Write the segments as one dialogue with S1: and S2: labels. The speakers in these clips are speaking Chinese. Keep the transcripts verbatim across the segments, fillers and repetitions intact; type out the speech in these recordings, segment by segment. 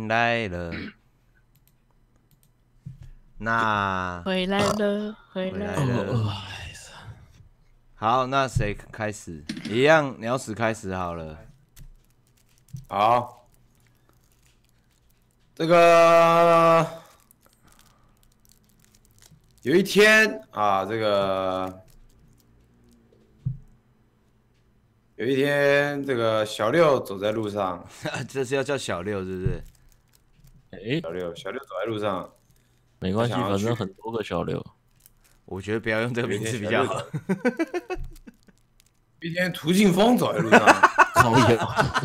S1: 迎来了。那
S2: 回来了，回来了。
S1: 好，那谁开始？一样，鸟屎开始好了。
S3: 好，这个有一天啊，这个有一天，这个小六走在路上，
S1: 这是要叫小六是不是？
S4: 哎、欸，
S3: 小六，小六走在路上，
S4: 没关系，反正很多个小六。
S1: 我觉得不要用这个名字比较好。
S3: 有一天，涂劲风走在路上，
S4: 讨厌。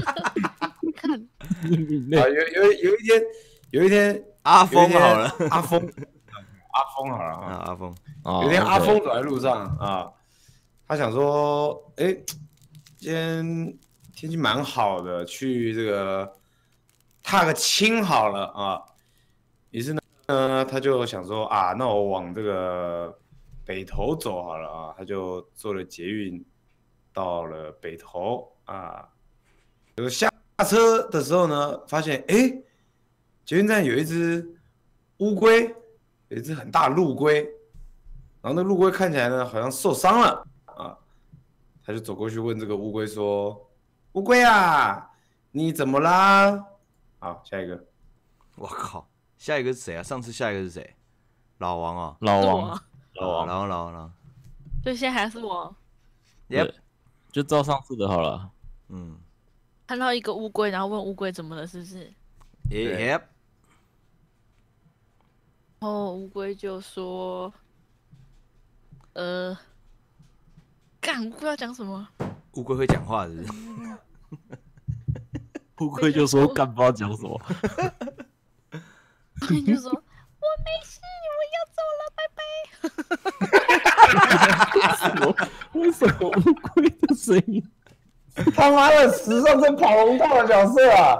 S3: 啊，有有有一天，有一天，
S1: 阿峰好了，
S3: 阿峰，阿峰好了啊，
S1: 阿峰。
S3: 有一天，阿峰走在路上啊，他想说，哎、欸，今天天气蛮好的，去这个踏个青好了啊。于是呢，他就想说啊，那我往这个北投走好了啊，他就坐了捷运到了北投啊。就下车的时候呢，发现哎、欸，捷运站有一只乌龟，有一只很大的陆龟，然后那陆龟看起来呢好像受伤了啊，他就走过去问这个乌龟说：“乌龟啊，你怎么啦？”好，下一个。
S1: 我靠，下一个是谁啊？上次下一个是谁？老王啊，
S4: 老王，
S1: 老王，老王，老王，老王。
S2: 对，现在还是我。
S1: Yep，
S4: 就照上次的好了。
S1: 嗯。
S2: 看到一个乌龟，然后问乌龟怎么了，是不是
S1: ？Yep。
S2: 然后乌龟就说：“呃，干，乌龟要讲什么？
S1: 乌龟会讲话是不是？
S4: 乌龟就说干，不知道讲什么。
S2: 你就说我没事，我要走了，拜拜。
S4: 为什么乌龟的声音？
S3: 他妈的，时尚真跑龙套的角色啊！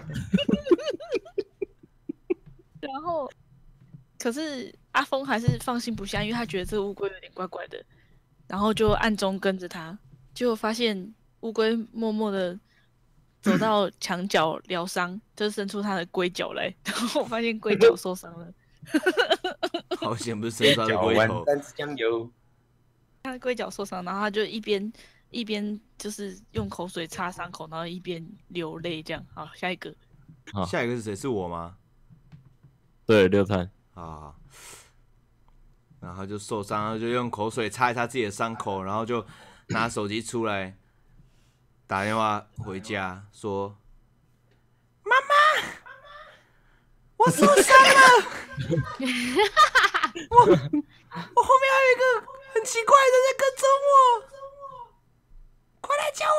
S2: 然后，可是阿峰还是放心不下，因为他觉得这个乌龟有点怪怪的，然后就暗中跟着他，结果发现乌龟默默的走到墙角疗伤，就伸出他的龟脚来，然后我发现龟脚受伤了。
S1: 好险不是身上的龟头。
S3: 酱油。
S2: 他的龟脚受伤，然后他就一边一边就是用口水擦伤口，然后一边流泪这样。好，下一个。
S1: 下一个是谁？是我吗？
S4: 对，六探。
S1: 啊。然后就受伤，然后就用口水擦一擦自己的伤口，然后就拿手机出来打电话回家说：“妈妈，我受伤了。我我后面还有一个很奇怪的在跟踪我，快来救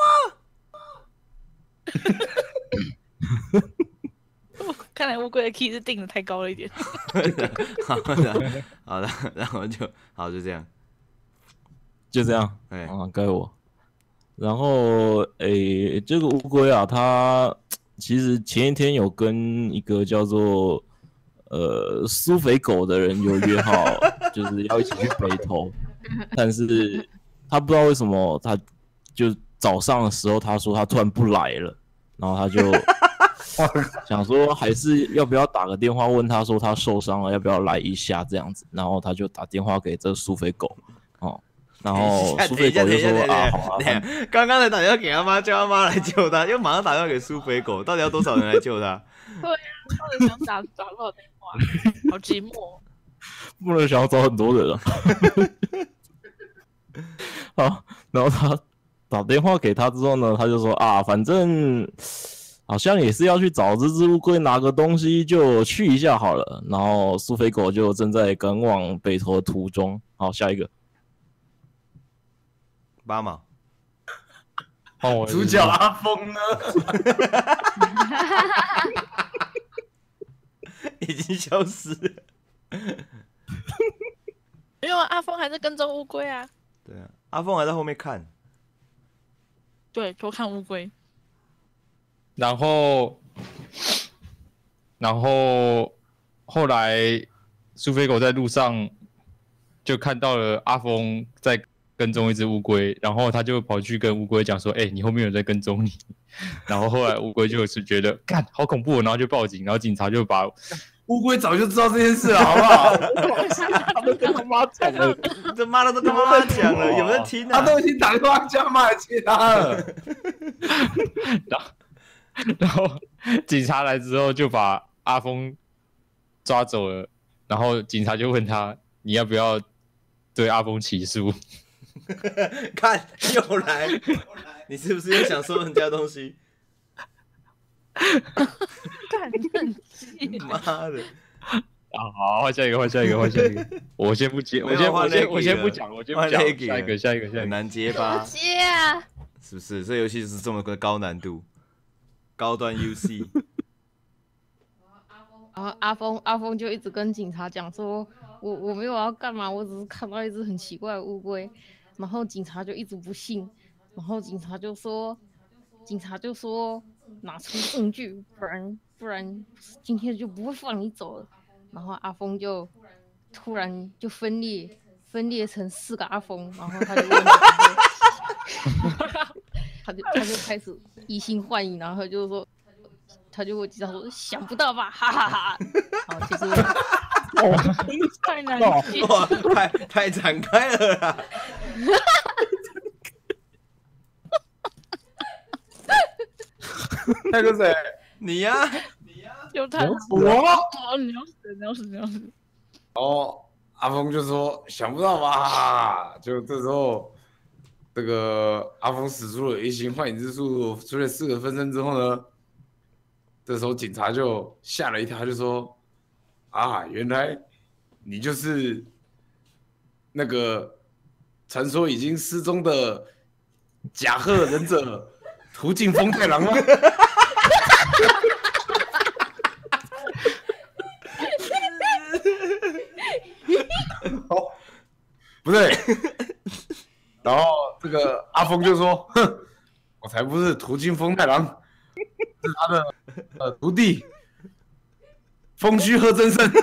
S2: 我！”看来乌龟的 key 是定的太高了一点。
S1: 好的，好的，然后就好，就这样，
S4: 就这样。
S1: 哎，
S4: 啊，该我。然后，诶，这个乌龟啊，它其实前一天有跟一个叫做呃苏肥狗的人有约好，就是要一起去北投，但是他不知道为什么，他就早上的时候他说他突然不来了，然后他就想说还是要不要打个电话问他说他受伤了要不要来一下这样子，然后他就打电话给这个苏肥狗哦。然后苏肥狗就说啊，好啊，
S1: 刚刚才打电话给他妈，叫他妈来救他，又马上打电话给苏肥狗，到底要多少人来救他？
S2: 对呀、啊，到底想打打多少电话？好寂寞。
S4: 不能想要找很多人啊。好，然后他打电话给他之后呢，他就说啊，反正好像也是要去找这只乌龟拿个东西，就去一下好了。然后苏肥狗就正在赶往北投的途中。好，下一个。
S1: 八毛，
S3: 哦，主角阿峰呢？
S1: 已经消失了。
S2: 没有啊，阿峰还在跟踪乌龟啊。
S1: 对啊，阿峰还在后面看。
S2: 对，偷看乌龟。
S5: 然后，然后后来苏菲狗在路上就看到了阿峰在跟踪一只乌龟，然后他就跑去跟乌龟讲说：“哎、欸，你后面有人在跟踪你。”然后后来乌龟就是觉得干好恐怖，然后就报警，然后警察就把
S3: 乌龟早就知道这件事了，好不好？
S4: 他们跟他妈讲了，
S1: 这妈的都跟妈妈讲了，有人听啊？
S3: 他都已经打电话叫妈来接他了。
S5: 然后，然后警察来之后就把阿峰抓走了，然后警察就问他：“你要不要对阿峰起诉？”
S1: 看又来，你是不是又想说人家东西？
S2: 干正气，
S1: 妈的！
S5: 啊，好，换下一个，换下一个，换下一个。我先不接，我先，我先，我先不讲，我先不讲。下一个，下一个，下一个。
S1: 很难接吧？
S2: 接啊！
S1: 是不是？这游戏就是这么个高难度，高端 U C。
S6: 然后阿峰，阿峰就一直跟警察讲说：“我我没有要干嘛，我只是看到一只很奇怪的乌龟。”然后警察就一直不信，然后警察就说：“警察就说拿出证据，不然不然今天就不会放你走了。”然后阿峰就突然就分裂，分裂成四个阿峰，然后他就问他就他就开始移心换意，然后他就说，他就问警察说：“想不到吧，哈哈哈！”好，其实
S2: 太难接，
S1: 哇，太太展开了啦！
S3: 那个谁，
S1: 你呀、啊，
S2: 有太
S3: 我。
S2: 哦，你要死，你要死，你要死！
S3: 哦，阿峰就说想不到吧？就这时候，这个阿峰使出了移形换影之术，出了四个分身之后呢，这时候警察就吓了一跳，就说：“啊，原来你就是那个传说已经失踪的甲贺忍者途径风太郎吗？”哦，不对。然后这个阿峰就说：“哼，我才不是途径风太郎，是他的呃徒弟风须贺真胜。”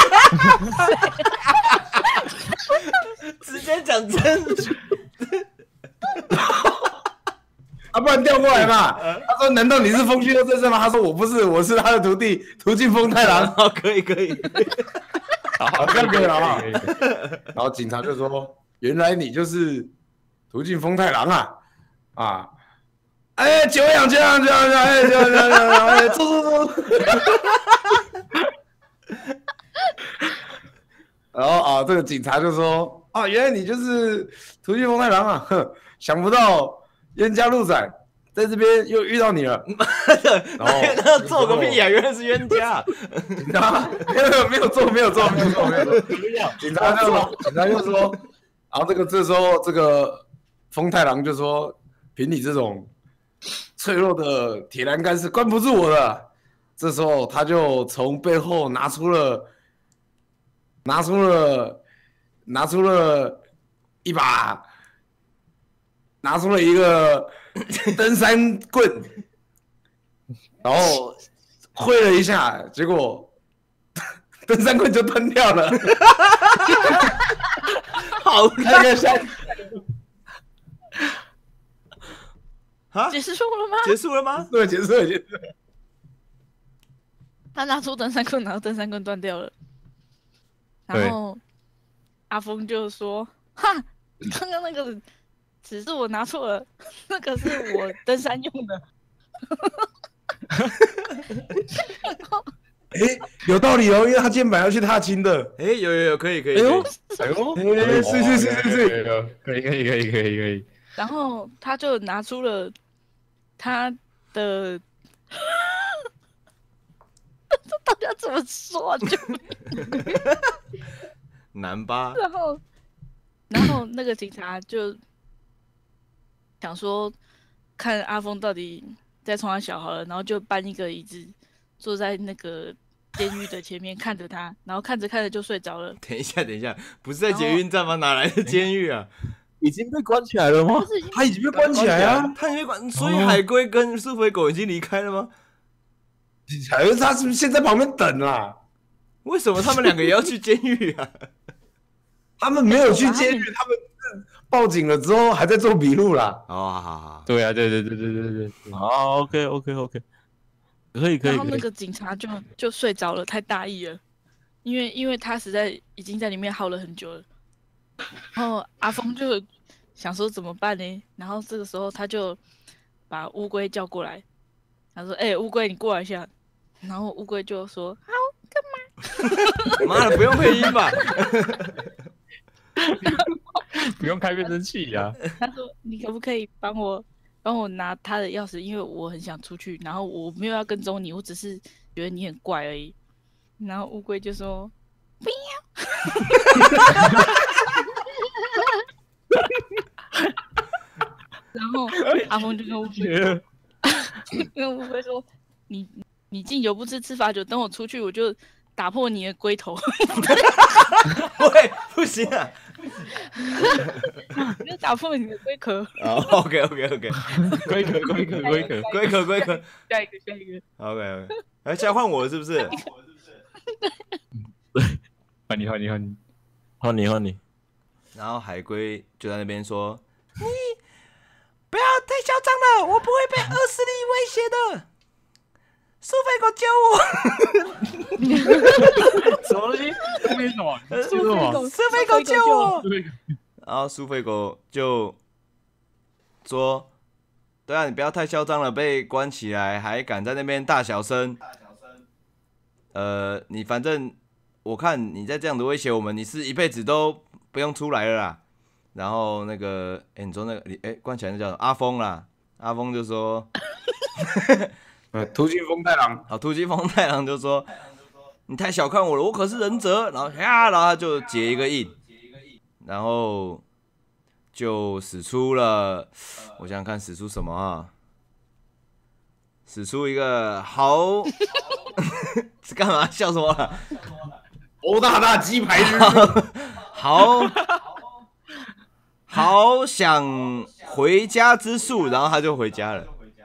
S1: 直接讲真。
S3: 啊，不然调过来嘛。他说：“难道你是风须贺真胜吗？”他说：“我不是，我是他的徒弟途径风太郎。”
S1: 好，可以，可以。
S3: 好，这样可以了啊。然后警察就说：“原来你就是途径风太郎啊！啊，哎，久仰，久仰，久仰，久仰，哎，久仰，久仰，久仰，哎，坐坐坐。”然后啊，这个警察就说：“啊，原来你就是途径风太郎啊！哼，想不到冤家路窄，在这边又遇到你了。”
S1: 然后那做个屁啊！原来是冤家。
S3: 警察没有没有做没有做没有做没有做。警察就说警察就说，然后这个这时候这个风太郎就说：“凭你这种脆弱的铁栏杆是关不住我的。”这时候他就从背后拿出了拿出了拿出了一把拿出了一个登山棍，然后挥了一下，结果登山棍就断掉了。
S1: 好，
S3: 那个下
S1: 啊，
S2: 结束了吗？
S1: 结束了吗？
S3: 对，结束了，结束了。
S2: 他拿出登山棍，然后登山棍断掉了。然后阿峰就说：“哈，刚刚那个只是我拿错了，那个是我登山用的。”
S3: 哎、欸，有道理哦，因为他肩膀要去踏青的。
S1: 哎、欸，有有有，可以可以。
S3: 哎呦，哎呦，哎，是是是是是，
S5: 可以可以可以可以可以。
S2: 然后他就拿出了他的，这到底要怎么说、啊？就
S1: 难吧？
S2: 然后，然后那个警察就想说，看阿峰到底在冲他小好了，然后就搬一个椅子坐在那个监狱的前面看着他，然后看着看着就睡着了。
S1: 等一下，等一下，不是在捷运站吗？哪来的监狱啊？
S4: 已经被关起来了吗？
S3: 他已经被关起来啊！
S1: 他已经被关，所以海龟跟苏菲狗已经离开了吗？
S3: 海龟他是不是现在旁边等啊？为
S1: 什么他们两个也要去监狱啊？
S3: 他们没有去监狱，他们是报警了之后还在做笔录啦。
S1: 哦，好好好，
S5: 对啊，对对对对对对对。
S4: 好 ，OK OK OK，可以可以可以。
S2: 然后那个警察就就睡着了，太大意了，因为因为他实在已经在里面耗了很久了。然后阿峰就想说怎么办呢？然后这个时候他就把乌龟叫过来，他说：“哎、欸，乌龟，你过来一下。”然后乌龟就说：“好，干
S1: 妈的，不用配音吧？
S5: 不用开变声器呀、啊。”
S2: 他说：“你可不可以帮我帮我拿他的钥匙？因为我很想出去，然后我没有要跟踪你，我只是觉得你很怪而已。”然后乌龟就说：“不要。”然后阿峰就跟乌龟，跟乌龟说：“你你进酒不吃吃罚酒，等我出去，我就打破你的龟头。”
S1: 喂，不行啊！
S2: 我就打破你的龟壳。
S1: 哦 ，OK OK OK，
S5: 龟壳龟壳龟壳，
S1: 龟壳龟壳
S2: 下一个下一个。
S1: ，OK OK，哎，现在换我了是不是？
S5: 换你换你换你，
S4: 换你换你。
S1: 然后海龟就在那边说：“你不要太嚣张了，我不会被恶势力威胁的。苏菲狗救我！”
S5: 什么东西？后面什么？
S2: 苏菲狗，
S1: 苏菲狗救我！
S5: 对，
S1: 然后苏菲狗就说：“对啊，你不要太嚣张了，被关起来还敢在那边大小声。呃，你反正我看你再这样子威胁我们，你是一辈子都不用出来了啦。”然后那个，哎，你说那个，哎，关起来那叫什么阿峰啦。阿峰就说：“
S3: 呃，突进风太郎，
S1: 好，突击风太郎就说：“你太小看我了，我可是忍者。”然后呀，然后他就结一个印，然后就使出了，我想想看使出什么啊？使出一个好，是干嘛？笑什么了？
S3: 欧大大鸡排日，
S1: 好好想回家之术，然后他就回家了。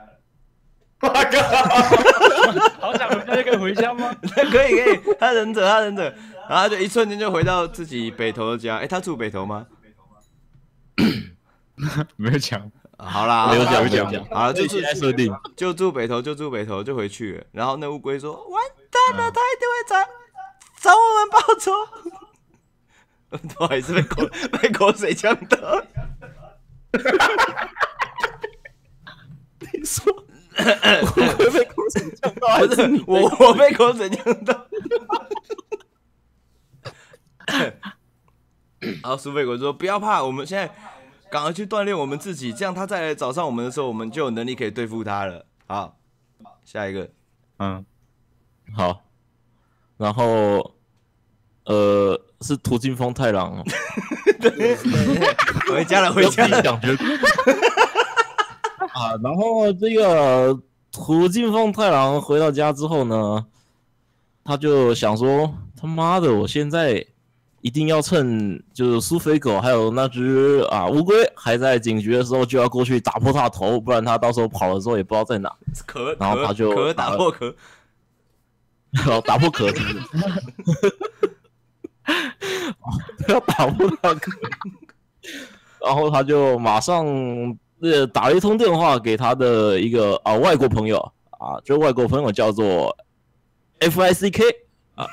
S5: 好想回家就可以回家吗？
S1: 可以可以，他忍者他忍者，然后他就一瞬间就回到自己北投的家。哎，他住北投吗？
S5: 没有讲，
S1: 啊好啦，
S4: 没有讲
S1: 好啦
S4: 没有讲
S1: 好了，就住
S4: 现在设定。
S1: 就住北投，就住北投，就回去了。然后那乌龟说：“完蛋了，他一定会找找我们报仇。”不好意思，被口被口水呛到。
S4: 你说我会被口水呛到，还
S1: 不是
S4: 是你
S1: 我我被口水呛到。然后苏菲狗说：“不要怕，我们现在赶快去锻炼我们自己，这样他再来找上我们的时候，我们就有能力可以对付他了。”好，下一个，
S5: 嗯，
S4: 好？然后呃，是途径风太郎哦，
S1: 回家了，回家了。
S4: 讲结果啊。然后这个途径风太郎回到家之后呢，他就想说：“他妈的，我现在一定要趁就是苏菲狗还有那只啊乌龟还在警局的时候，就要过去打破他的头，不然他到时候跑了之后也不知道在哪。
S1: 壳，
S4: 然后他就
S1: 壳打破壳，
S4: 然后打破壳是不是？要打破他的壳，然后他就马上呃打了一通电话给他的一个啊外国朋友啊，这外国朋友叫做 F I C K 啊。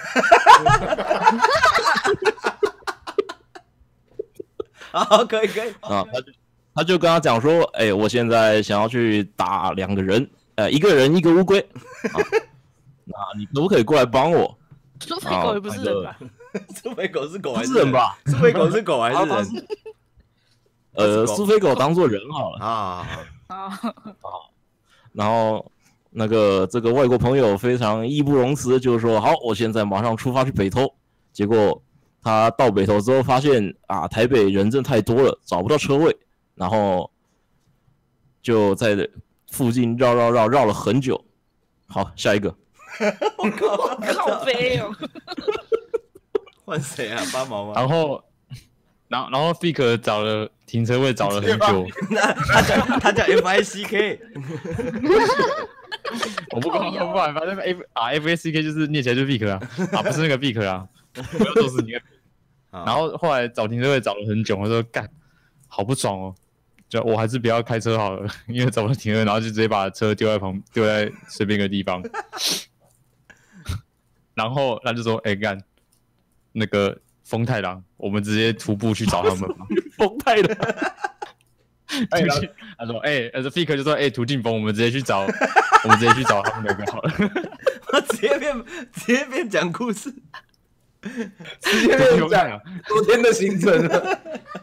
S1: 好，可以可以。
S4: 啊，他就他就跟他讲说，哎、欸，我现在想要去打两个人，呃，一个人一个乌龟，啊，那你可不可以过来帮我？
S2: 苏菲狗也不是人吧？
S1: 苏菲狗是狗还是
S4: 不是人吧？
S1: 苏菲狗是狗还是
S4: 啊
S1: 人？
S4: 呃，苏菲狗当做人好了
S1: 啊。
S2: 啊，
S4: 然后那个这个外国朋友非常义不容辞，就是说，好，我现在马上出发去北投。结果他到北投之后，发现啊，台北人真太多了，找不到车位，然后就在附近绕绕绕绕了很久。好，下一个。
S1: 我靠，
S2: 靠背哦。
S1: 换谁啊？八毛吗？
S5: 然后，然后然后 Fik 找了停车位找了很久，
S1: 那他叫他叫 F I C K。
S5: 我不管，我不管，反正 F 啊 F A C K 就是念起来就是 Fik 啊，啊不是那个 Fik 啊，不要都是你。然后后来找停车位找了很久，我说干， 好不爽哦，就我还是不要开车好了，因为找不到停车，然后就直接把车丢在旁，丢在随便一个地方。然后他就说：“哎、欸，干，那个风太郎，我们直接徒步去找他们吧。”
S4: 风太郎，
S5: 哎，他说：“哎、欸，呃 ，Fik 就说：‘哎、欸，途径风，我们直接去找，我们直接去找他们两个好了。’
S1: 我直接变直接变讲故事，
S3: 直接变讲昨天的行程了。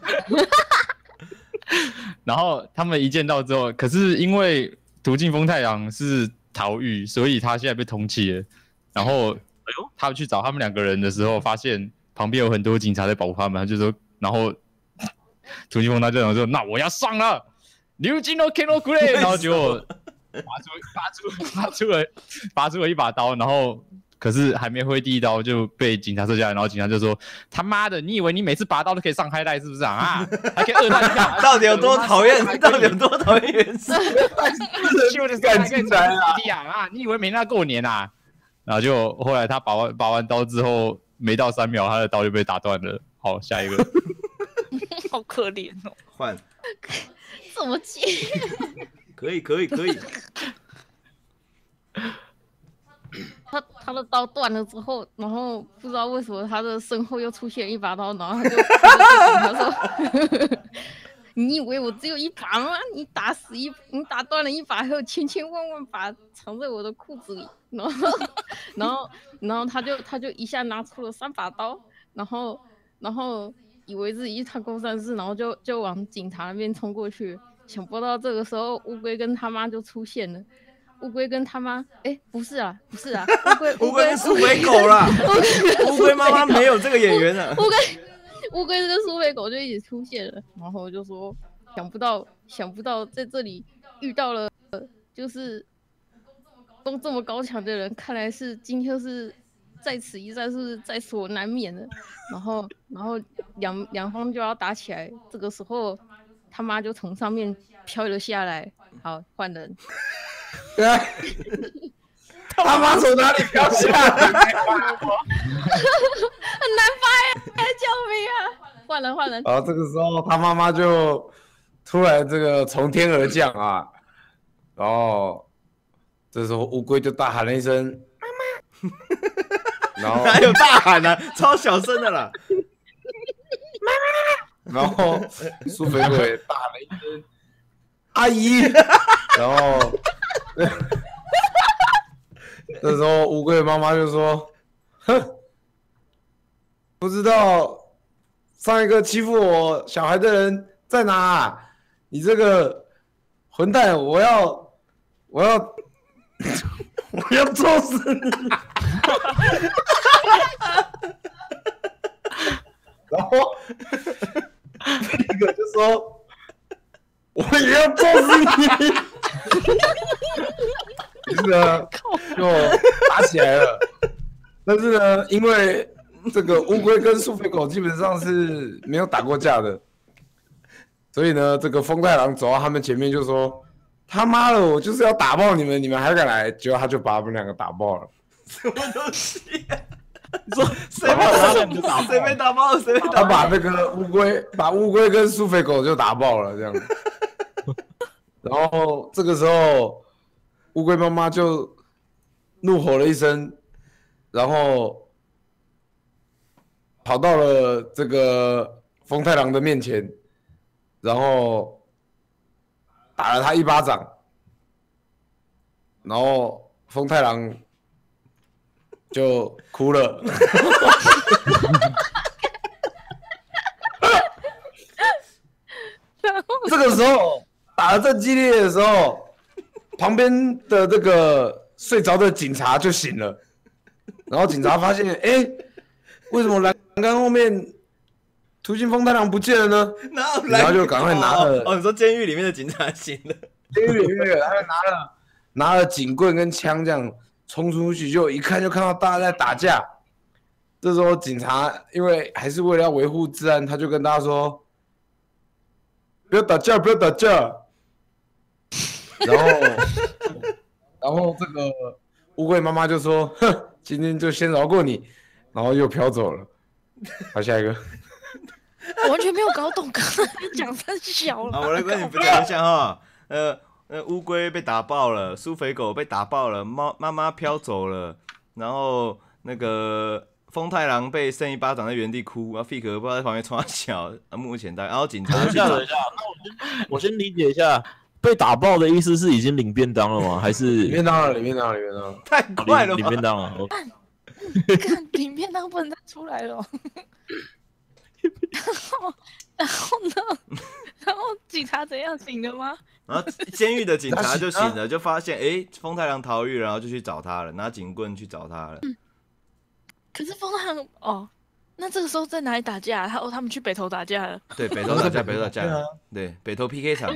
S5: 然后他们一见到之后，可是因为途径风太郎是逃狱，所以他现在被通缉了。然后，哎呦，他们去找他们两个人的时候，发现旁边有很多警察在保护他们，他就说，然后途径风他就讲说，那我要上了，流金都 Kano Gray， 然后结果拔出拔出拔出了拔出了一把刀，然后。可是还没挥第一刀就被警察射下来，然后警察就说：“他妈的，你以为你每次拔刀都可以上嗨带是不是啊？啊，还可以二弹下，
S1: 到底有多讨厌？到底有多讨厌原始？
S5: 就是干进来啊！啊，你以为没那过年啊？”然后就后来他拔完拔完刀之后，没到三秒，他的刀就被打断了。好，下一个，
S2: 好可怜哦。
S1: 换，
S6: 怎么接？
S1: 可以可以可以。
S6: 他他的刀断了之后，然后不知道为什么他的身后又出现一把刀，然后他就他说：“你以为我只有一把吗？你打死一，你打断了一把，还有千千万万把藏在我的裤子里。”然后，然后，然后他就他就一下拿出了三把刀，然后然后以为自己一趟公善事，然后就就往警察那边冲过去。想不到这个时候乌龟跟他妈就出现了。乌龟跟他妈，哎、欸，不是啊，不是啊，乌龟
S1: 乌龟是苏菲狗啦，乌龟妈妈没有这个演员啊。
S6: 乌龟乌龟跟苏菲狗就一起出现了，然后就说想不到想不到在这里遇到了就是功这么高强的人，看来是今天是在此一战是在所难免的。然后然后两两方就要打起来，这个时候他妈就从上面飘了下来。好，换人。
S3: 他妈从哪里飘下来？
S6: 很难发呀！救命啊！换人换人。
S3: 然后这个时候他妈妈就突然这个从天而降啊，然后这时候乌龟就大喊了一声“妈妈”，然后
S1: 哪有大喊啊，超小声的啦。
S3: 妈妈，然后苏菲狗也大喊了一声“阿姨”，然后。这时候乌龟的妈妈就说：“哼，不知道上一个欺负我小孩的人在哪、啊？你这个混蛋！我要，我要，我要揍死你！”然后那个就说：“我也要揍死你！”于是呢，就打起来了。但是呢，因为这个乌龟跟苏菲狗基本上是没有打过架的，所以呢，这个风太郎走到他们前面就说：“他妈的，我就是要打爆你们，你们还敢来？”结果他就把他们两个打爆了。
S1: 什么东西、啊？你说谁把他谁被打爆了？谁被打爆了？
S3: 他把那个乌龟，把乌龟跟苏菲狗就打爆了，这样。然后这个时候。乌龟妈妈就怒吼了一声，然后跑到了这个风太郎的面前，然后打了他一巴掌，然后风太郎就哭了。这个时候打得正激烈的时候。旁边的这个睡着的警察就醒了，然后警察发现，哎、欸，为什么栏杆后面途径风太郎不见了呢？然后就赶快拿了。
S1: 哦，你说监狱里面的警察醒了，
S3: 监狱里面的他拿了拿了警棍跟枪这样冲出去，就一看就看到大家在打架。这时候警察因为还是为了要维护治安，他就跟大家说：“不要打架，不要打架。”然后，然后这个乌龟妈妈就说：“哼，今天就先饶过你。”然后又飘走了。好，下一个。
S2: 我完全没有搞懂刚才讲三小了。
S1: 啊，我来跟你们讲一下哈，呃呃，乌龟被打爆了，苏肥狗被打爆了，猫妈妈飘走了，然后那个风太郎被扇一巴掌在原地哭，然后 Fik 不知道在旁边冲他笑，啊，目前大，然后警察
S4: 等一下，等一下，那我先我先理解一下，被打爆的意思是已经领便当了吗？还是
S3: 里面当了，里面当了，里面当了。
S1: 太快了吧，
S4: 领便当了？
S2: 看里面当不能再出来了。然后，然后呢？然后警察怎样醒了吗？
S1: 然后监狱的警察就醒了，就发现哎、欸，风太郎逃狱了，然后就去找他了，拿警棍去找他了。
S2: 嗯、可是风太郎哦，那这个时候在哪里打架？他哦，他们去北投打架了。
S1: 对，北投打架，北投打架，对，北投 P K 场。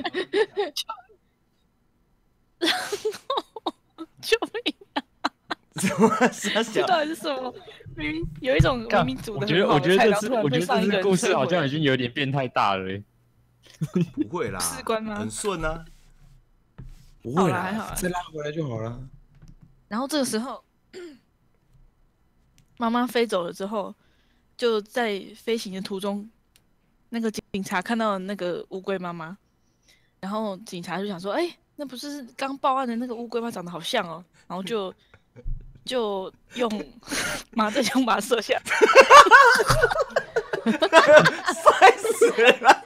S2: 然后，救命啊！
S1: 什么傻小？
S2: 这到底是什么？明明有一种明明煮的
S5: 我觉得，我觉得这次，我觉得这次故事好像已经有点变太大了、欸。
S1: 不会啦，
S2: 士官吗？
S1: 很顺啊，
S3: 不会啦，
S2: 还好啦，
S3: 再拉回来就好了。
S2: 然后这个时候，妈妈飞走了之后，就在飞行的途中，那个警察看到那个乌龟妈妈，然后警察就想说：“哎、欸，那不是刚报案的那个乌龟吗？长得好像哦。”然后就就用麻醉枪把它射下，
S1: 帅死了。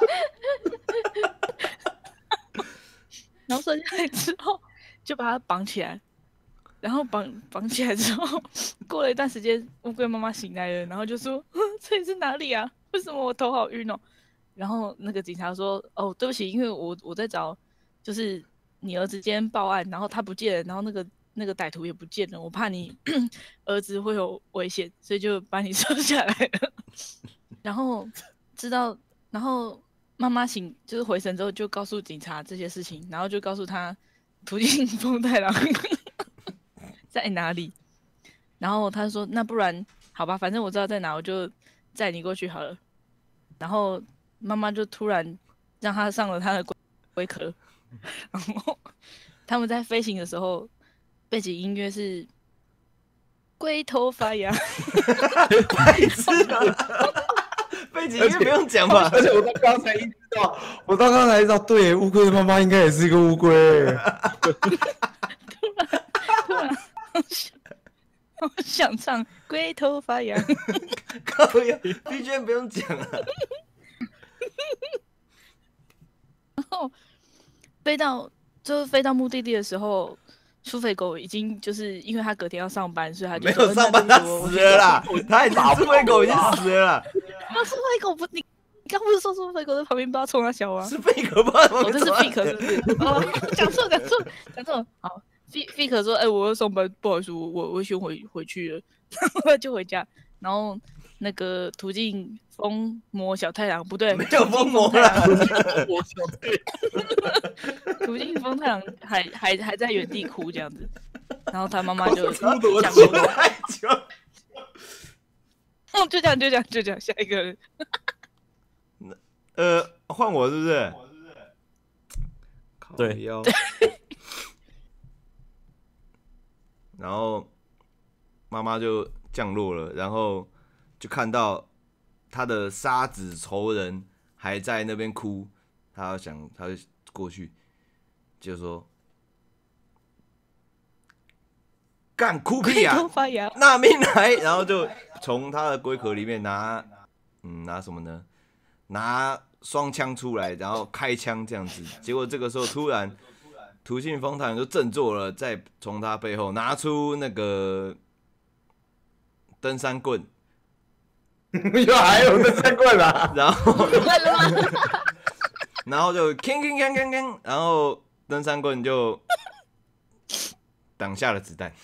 S2: 然后射下来之后，就把它绑起来。然后绑绑起来之后，过了一段时间，乌龟妈妈醒来了，然后就说：“这里是哪里啊？为什么我头好晕哦？”然后那个警察说：“哦，对不起，因为我我在找，就是你儿子今天报案，然后他不见了，然后那个那个歹徒也不见了，我怕你儿子会有危险，所以就把你射下来了。”然后知道，然后妈妈醒就是回神之后，就告诉警察这些事情，然后就告诉他途径风太郎在哪里。然后他说：“那不然好吧，反正我知道在哪，我就载你过去好了。”然后妈妈就突然让他上了他的龟壳，然后他们在飞行的时候，背景音乐是龟头发芽。
S1: 白痴啊！背景音乐不用讲吧？
S3: 而且我到刚才意识到，我到刚才意识到，对，乌龟的妈妈应该也是一个乌龟。
S2: 突然，我想唱龟头发芽。
S1: 靠呀 ，B G M 不用讲了。
S2: 然后飞到就是飞到目的地的时候，苏肥狗已经就是因为他隔天要上班，所以他就
S1: 没有上班，他死了啦，他已经苏肥狗已经死了啦。
S2: 那苏肥狗不，你你刚不是说苏肥狗在旁边不知道冲他笑吗？
S1: 是贝壳吧？
S2: 哦，这是 Fik 是不是？哦，讲错讲错讲错。好 ，Fik 说：“哎、欸，我要上班，不好意思，我我我先回回去了。”然后他就回家，然后那个途径风魔小太阳不对，
S1: 没有风魔啦，
S2: 途径风太郎还还还在原地哭这样子，然后他妈妈就
S3: 哭多
S2: 讲
S3: 久？
S1: 太久。
S2: 哦，就这样就这样就这样，下一个人。
S1: 呃，换我是不是？
S4: 对。
S1: 然后妈妈就降落了，然后就看到他的杀子仇人还在那边哭，他想他就过去就说：“干哭屁啊！拿命来！”然后就从他的龟壳里面拿，嗯，拿什么呢？拿双枪出来，然后开枪这样子。结果这个时候突然，途径风太郎就振作了，再从他背后拿出那个登山棍，
S3: 又还有登山棍啊！
S1: 然后，然后就铿铿铿铿铿，然后登山棍就挡下了子弹，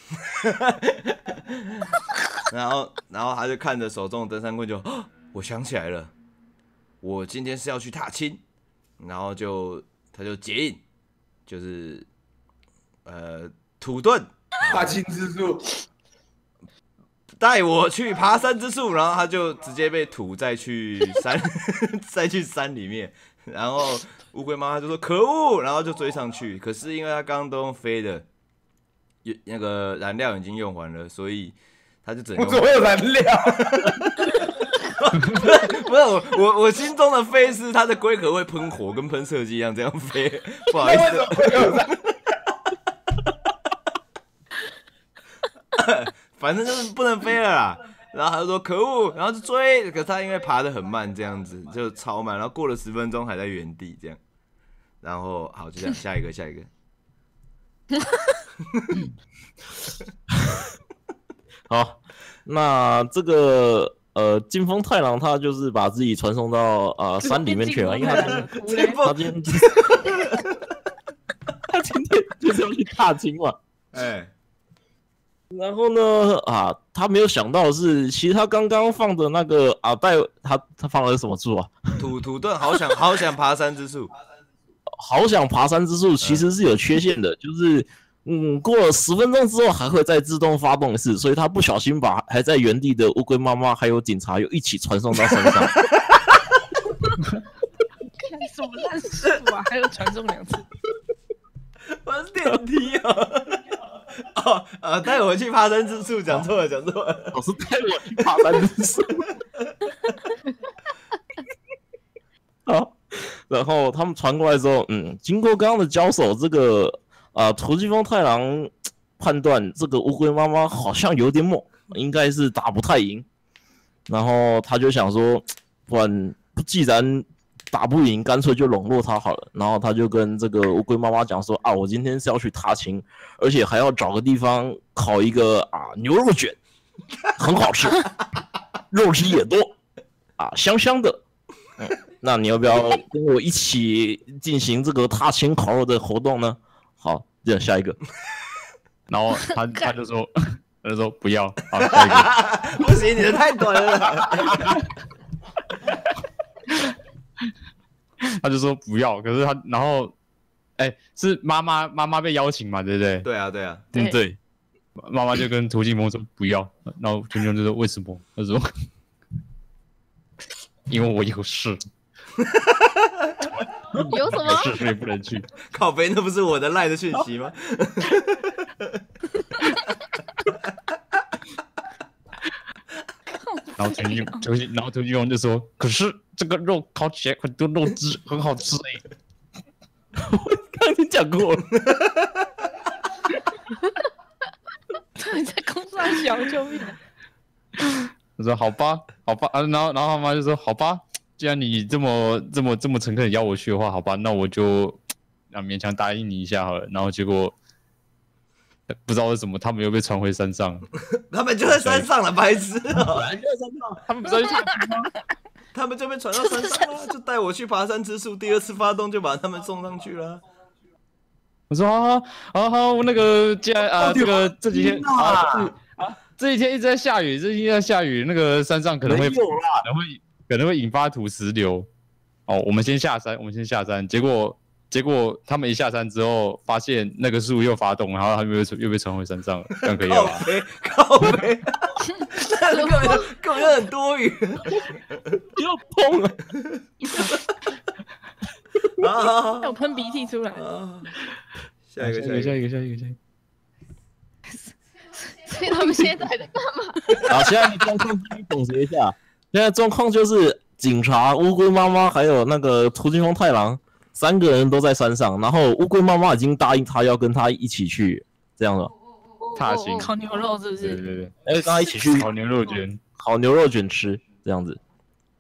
S1: 然后，然后他就看着手中的登山棍就，哦，我想起来了。我今天是要去踏青，然后就他就结印，就是呃土遁
S3: 踏青之术，
S1: 带我去爬山之术，然后他就直接被土再去山再去山里面，然后乌龟妈妈就说可恶，然后就追上去，可是因为他刚刚都用飞的，那个燃料已经用完了，所以他就只能用。
S3: 我怎么有燃料？
S1: 不是我我我心中的飞是它的龟壳会喷火，跟喷射机一样这样飞。不好意思，反正就是不能飞了啦。然后他就说可恶，然后就追，可是他因为爬得很慢，这样子就超慢，然后过了十分钟还在原地这样。然后好，就这样，下一个，下一个。
S4: 好，那这个呃，金风太郎他就是把自己传送到呃山里面去了，因为他今天他今天他今天就是要去踏青嘛，
S1: 哎、欸，
S4: 然后呢啊，他没有想到的是，其实他刚刚放的那个啊带他他放了什么树啊？
S1: 土土遁好想好想爬山之术，
S4: 好想爬山之术其实是有缺陷的，就是嗯，过了十分钟之后还会再自动发动一次，所以他不小心把还在原地的乌龟妈妈还有警察又一起传送到山上。
S2: 看什么烂事啊！还有传送两次，
S1: 我是电梯哦。哦啊，带我去爬山之术，讲错了，讲错了。
S4: 老师带我去爬山之术。好，然后他们传过来之后，嗯，经过刚刚的交手，这个啊，土地风太郎判断这个乌龟妈妈好像有点猛，应该是打不太赢。然后他就想说，不然既然打不赢，干脆就笼络他好了。然后他就跟这个乌龟妈妈讲说啊，我今天是要去踏青，而且还要找个地方烤一个啊牛肉卷，很好吃，肉质也多，啊香香的。嗯，那你要不要跟我一起进行这个踏青烤肉的活动呢？好，这样下一个。
S5: 然后他他就说，他就说不要，好，下一个。
S1: 不行，你的太短了。
S5: 他就说不要，可是他然后，哎、欸，是妈妈妈妈被邀请嘛，对不对？
S1: 对啊，对啊，
S4: 嗯对。
S5: 妈妈就跟涂金风说不要，然后涂金风就说为什么？他说因为我有事。
S6: 有什么？
S5: 有事所以不能去。
S1: 靠北，那不是我的赖的讯息吗？
S5: 然后涂金涂金，然后涂金风就说：“可是这个肉烤起来很多肉汁，很好吃哎、欸。”
S4: 我刚才讲过了。
S2: 你在公山小救命！
S5: 我说好吧，好吧，啊，然后然后他妈就说好吧，既然你这么这么这么诚恳的邀我去的话，好吧，那我就啊勉强答应你一下好了。然后结果不知道为什么他们又被传回山上，
S1: 他们就在山上了，白痴、喔！
S5: 他们不是去踏青吗？
S1: 他们就被传到山上了，就带我去爬山之术，第二次发动就把他们送上去了。
S5: 我说啊啊好，那个既然啊这个这几天啊啊这几天一直在下雨，这几天在下雨，那个山上可能会可能会可能会引发土石流。哦，我们先下山，我们先下山。结果结果他们一下山之后，发现那个树又发动，然后他们又又被传回山上了，这样可以了吧？
S1: 靠北，那根本根本就很多余，
S4: 又痛了。
S1: 啊！
S2: 有喷鼻涕出来。
S1: 啊、下一个，
S5: 下一个，下一个，下一个，下一个。
S6: 所以他们现在在干嘛？
S4: 好，现在的状况总结一下。现在状况就是警察、乌龟妈妈还有那个涂金风太郎三个人都在山上，然后乌龟妈妈已经答应他要跟他一起去，这样的
S5: 踏青
S2: 烤牛肉是不是？
S5: 对对对，
S4: 哎，跟他一起去
S5: 烤牛肉卷，
S4: 烤牛肉卷吃，这样子。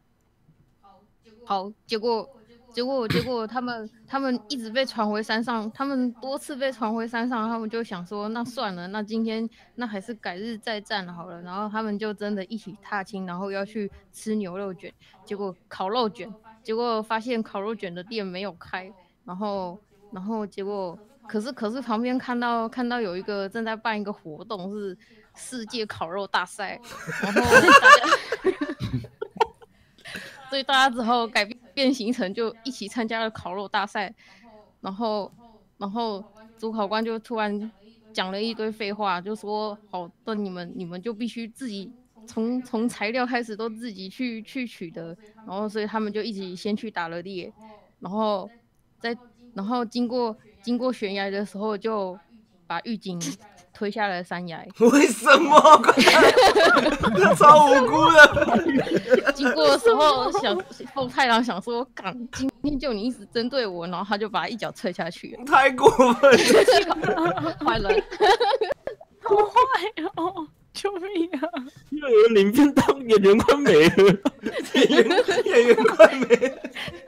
S6: 好，结果结果结果他们他们一直被传回山上，他们多次被传回山上，他们就想说那算了，那今天那还是改日再战好了。然后他们就真的一起踏青，然后要去吃牛肉卷，结果烤肉卷，结果发现烤肉卷的店没有开，然后然后结果可是可是旁边看到看到有一个正在办一个活动是世界烤肉大赛，然后大家。所以大家之后改变行程，就一起参加了烤肉大赛。然后，然后主考官就突然讲了一堆废话，就说：“好的，你们你们就必须自己从从材料开始都自己去去取得。”然后，所以他们就一起先去打了猎，然后在然后经过经过悬崖的时候，就把狱警推下了山崖。
S1: 为什么？ 超无辜的。
S6: 经过的时候，小凤太郎想说：“干，今天就你一直针对我。”然后他就把他一脚踹下去了。
S1: 太过分了，
S6: 坏人，
S2: 好坏哦！救命啊！
S4: 又有人领便当，演员快没了，
S1: 演员演员快没了，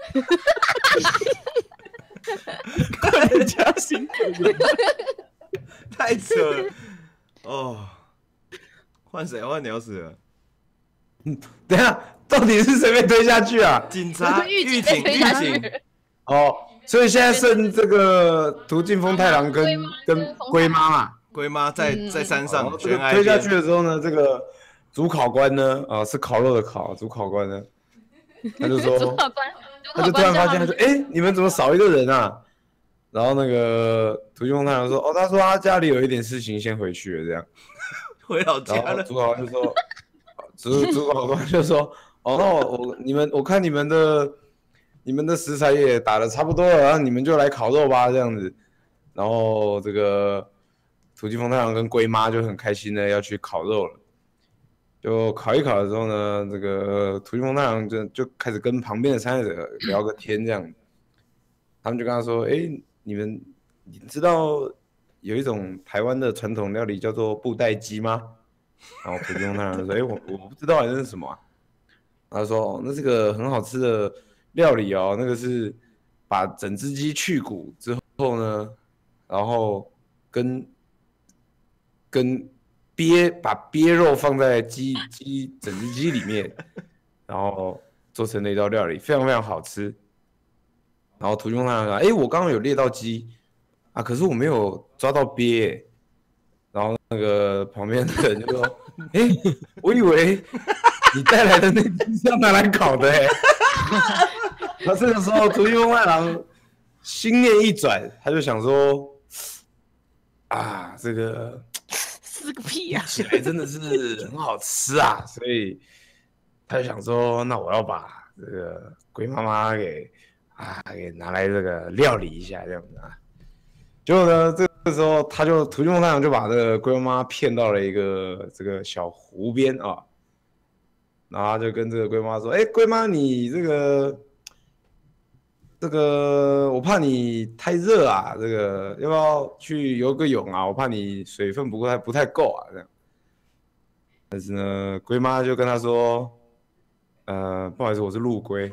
S4: 快加薪了。
S1: 太扯了。哦，换谁？换鸟屎了。
S3: 等一下，到底是谁被推下去啊？
S1: 警察
S6: 狱
S1: 狱警
S6: 警被推下
S1: 狱警，
S6: 去。
S3: 哦，所以现在剩这个途径风太郎跟跟龟妈嘛。
S1: 龟妈在
S6: 嗯
S1: 在山
S3: 然
S1: 上
S3: 后这个
S1: 悬崖
S3: 推下去
S1: 边，
S3: 的时候呢，这个主考官呢，啊、是烤肉的烤，主考官呢，他就说，
S6: 主考官，
S3: 他就突然发现，他说，哎、欸，你们怎么少一个人啊？然后那个途径风太郎说，哦，他说他家里有一点事情，先回去了这样。
S1: 回老家了。
S3: 然后主考官就说，主主考官就说，哦，那我我你们我看你们的你们的食材也打得差不多了，然后你们就来烤肉吧这样子。然后这个途径风太郎跟龟妈就很开心的要去烤肉了。就烤一烤的时候呢，这个途径风太郎就就开始跟旁边的参赛者聊个天这样。他们就跟他说，哎、欸，你们你知道有一种台湾的传统料理叫做布袋鸡吗？然后途径风太郎就说，哎、欸，我我不知道那是什么、啊。他说，哦，那是个很好吃的料理哦，那个是把整只鸡去骨之后呢，然后跟跟鳖把鳖肉放在鸡鸡整只鸡里面，然后做成了一道料理，非常非常好吃。然后途径风太郎说，哎、欸，我刚刚有猎到鸡啊，可是我没有抓到鳖、欸。然后那个旁边的人就说，哎、欸，我以为你带来的那只是要拿来烤的哎、欸。那这个时候，途径风太郎心念一转，他就想说，啊，这个
S2: 是个屁呀、啊！
S3: 起来真的是很好吃啊，所以他就想说，那我要把这个龟妈妈给啊给拿来这个料理一下，这样子啊。结果呢，这个时候他就途径风太郎就把这个龟妈妈骗到了一个这个小湖边啊。然后他就跟这个龟妈说：“哎、欸，龟妈，你这个这个，我怕你太热啊，这个要不要去游个泳啊？我怕你水分不太不太够啊，这样。”但是呢，龟妈就跟他说：“呃，不好意思，我是陆龟。”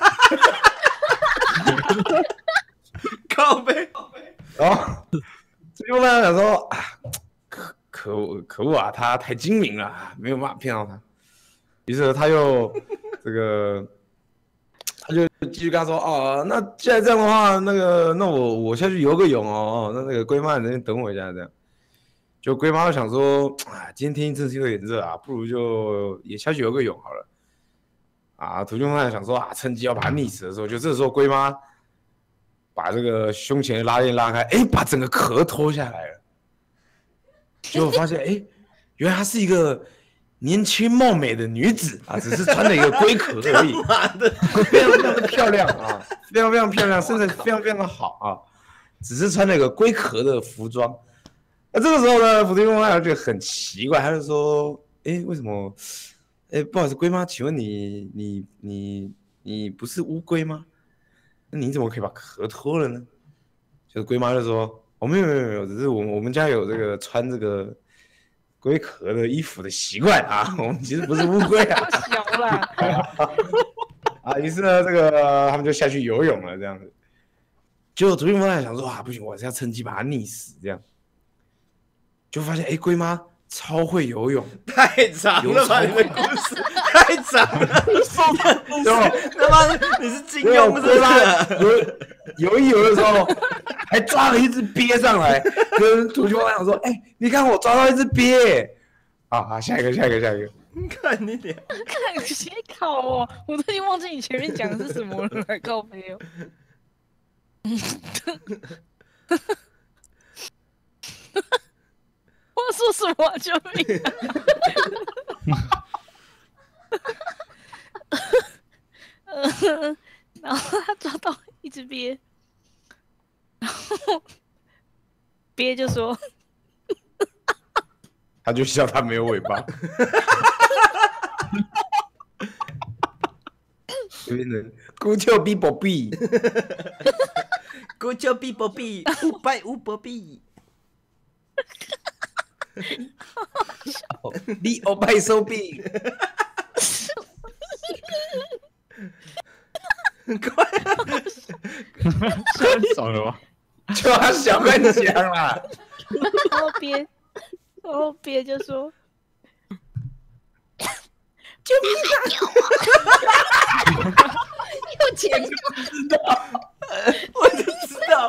S1: 靠背。
S3: 然后最后呢，想说啊，可可恶可恶啊，他太精明了，没有办法骗到他。于是他又这个，他就继续跟他说：“哦，那既然这样的话，那个那我我下去游个泳哦，哦那那个龟妈在那边等我一下，这样。”就龟妈就想说：“啊，今天天气真是有点热啊，不如就也下去游个泳好了。”啊，途径风太郎想说啊，趁机要把他溺死的时候，就这时候龟妈把这个胸前的拉链拉开，哎，把整个壳脱下来了。结果发现，哎，原来她是一个年轻貌美的女子啊，只是穿了一个龟壳而已，非常非常的漂亮啊，非常非常漂亮，身材非常非常的好啊，只是穿了一个龟壳的服装。那这个时候呢，途径风太郎就很奇怪，他就说：“哎，为什么？哎，不好意思，龟妈，请问你你你你不是乌龟吗？那你怎么可以把壳脱了呢？”就是龟妈就说：“哦，没有没有没有，只是我们我们家有这个穿这个龟壳的衣服的习惯啊，我们其实不是乌龟啊。”
S2: 小啦。
S3: 啊，于是呢，这个他们就下去游泳了，这样子。结果途径风太郎想说：“啊，不行，我还是要趁机把他溺死。”这样，就发现哎，龟妈超会游泳，
S1: 太长了吧？你的故事太长了，他妈的你是金庸是不是？
S3: 游游一游的时候，还抓了一只鳖上来，跟途径风太郎说：“哎、欸，你看我抓到一只鳖。”啊啊，下一个，下一个，下一个。
S1: 看你脸，
S2: 看谁考哦！我都已经忘记你前面讲的是什么了，来告白哦。我要说什么、啊？救命、啊！呃，然后他抓到一只鳖，然后鳖就说，
S3: 他就笑他没有尾巴。 变成孤丘比伯比，
S1: 孤丘比伯比，五百五伯比。
S3: 你欧拜手比，
S1: 快，
S5: 太爽了吧？
S3: 就他小快讲啦。
S2: 然后别，然后别就说，救命啊！
S6: 又前面
S1: 我就知道。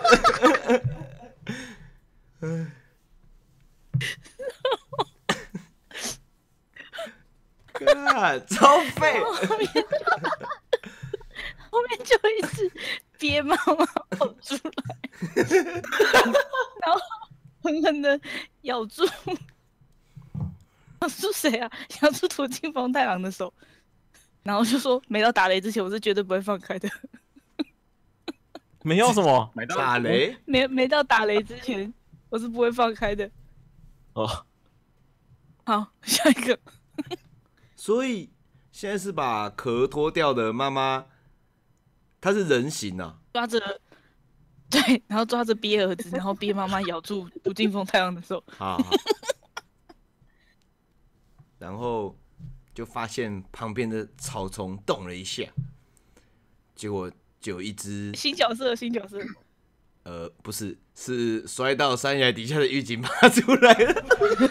S1: 看，超废。
S2: 后面后面就一直憋妈妈跑出来，然后狠狠的咬住，咬住谁啊？咬住土镜风太郎的手，然后就说没到打雷之前，我是绝对不会放开的。
S4: 没有什么
S5: 买到
S1: 打雷。
S2: 没没到打雷之前，我是不会放开的。
S4: 哦。
S2: 好，下一个。
S1: 所以现在是把壳脱掉的妈妈，她是人形啊，
S2: 抓着，对，然后抓着憋儿子，然后憋妈妈咬住土镜风太郎的手。
S1: 好好然后就发现旁边的草丛动了一下，结果就有一只
S2: 新角色，新角色。
S1: 呃，不是，是摔到山崖底下的狱警爬出来了。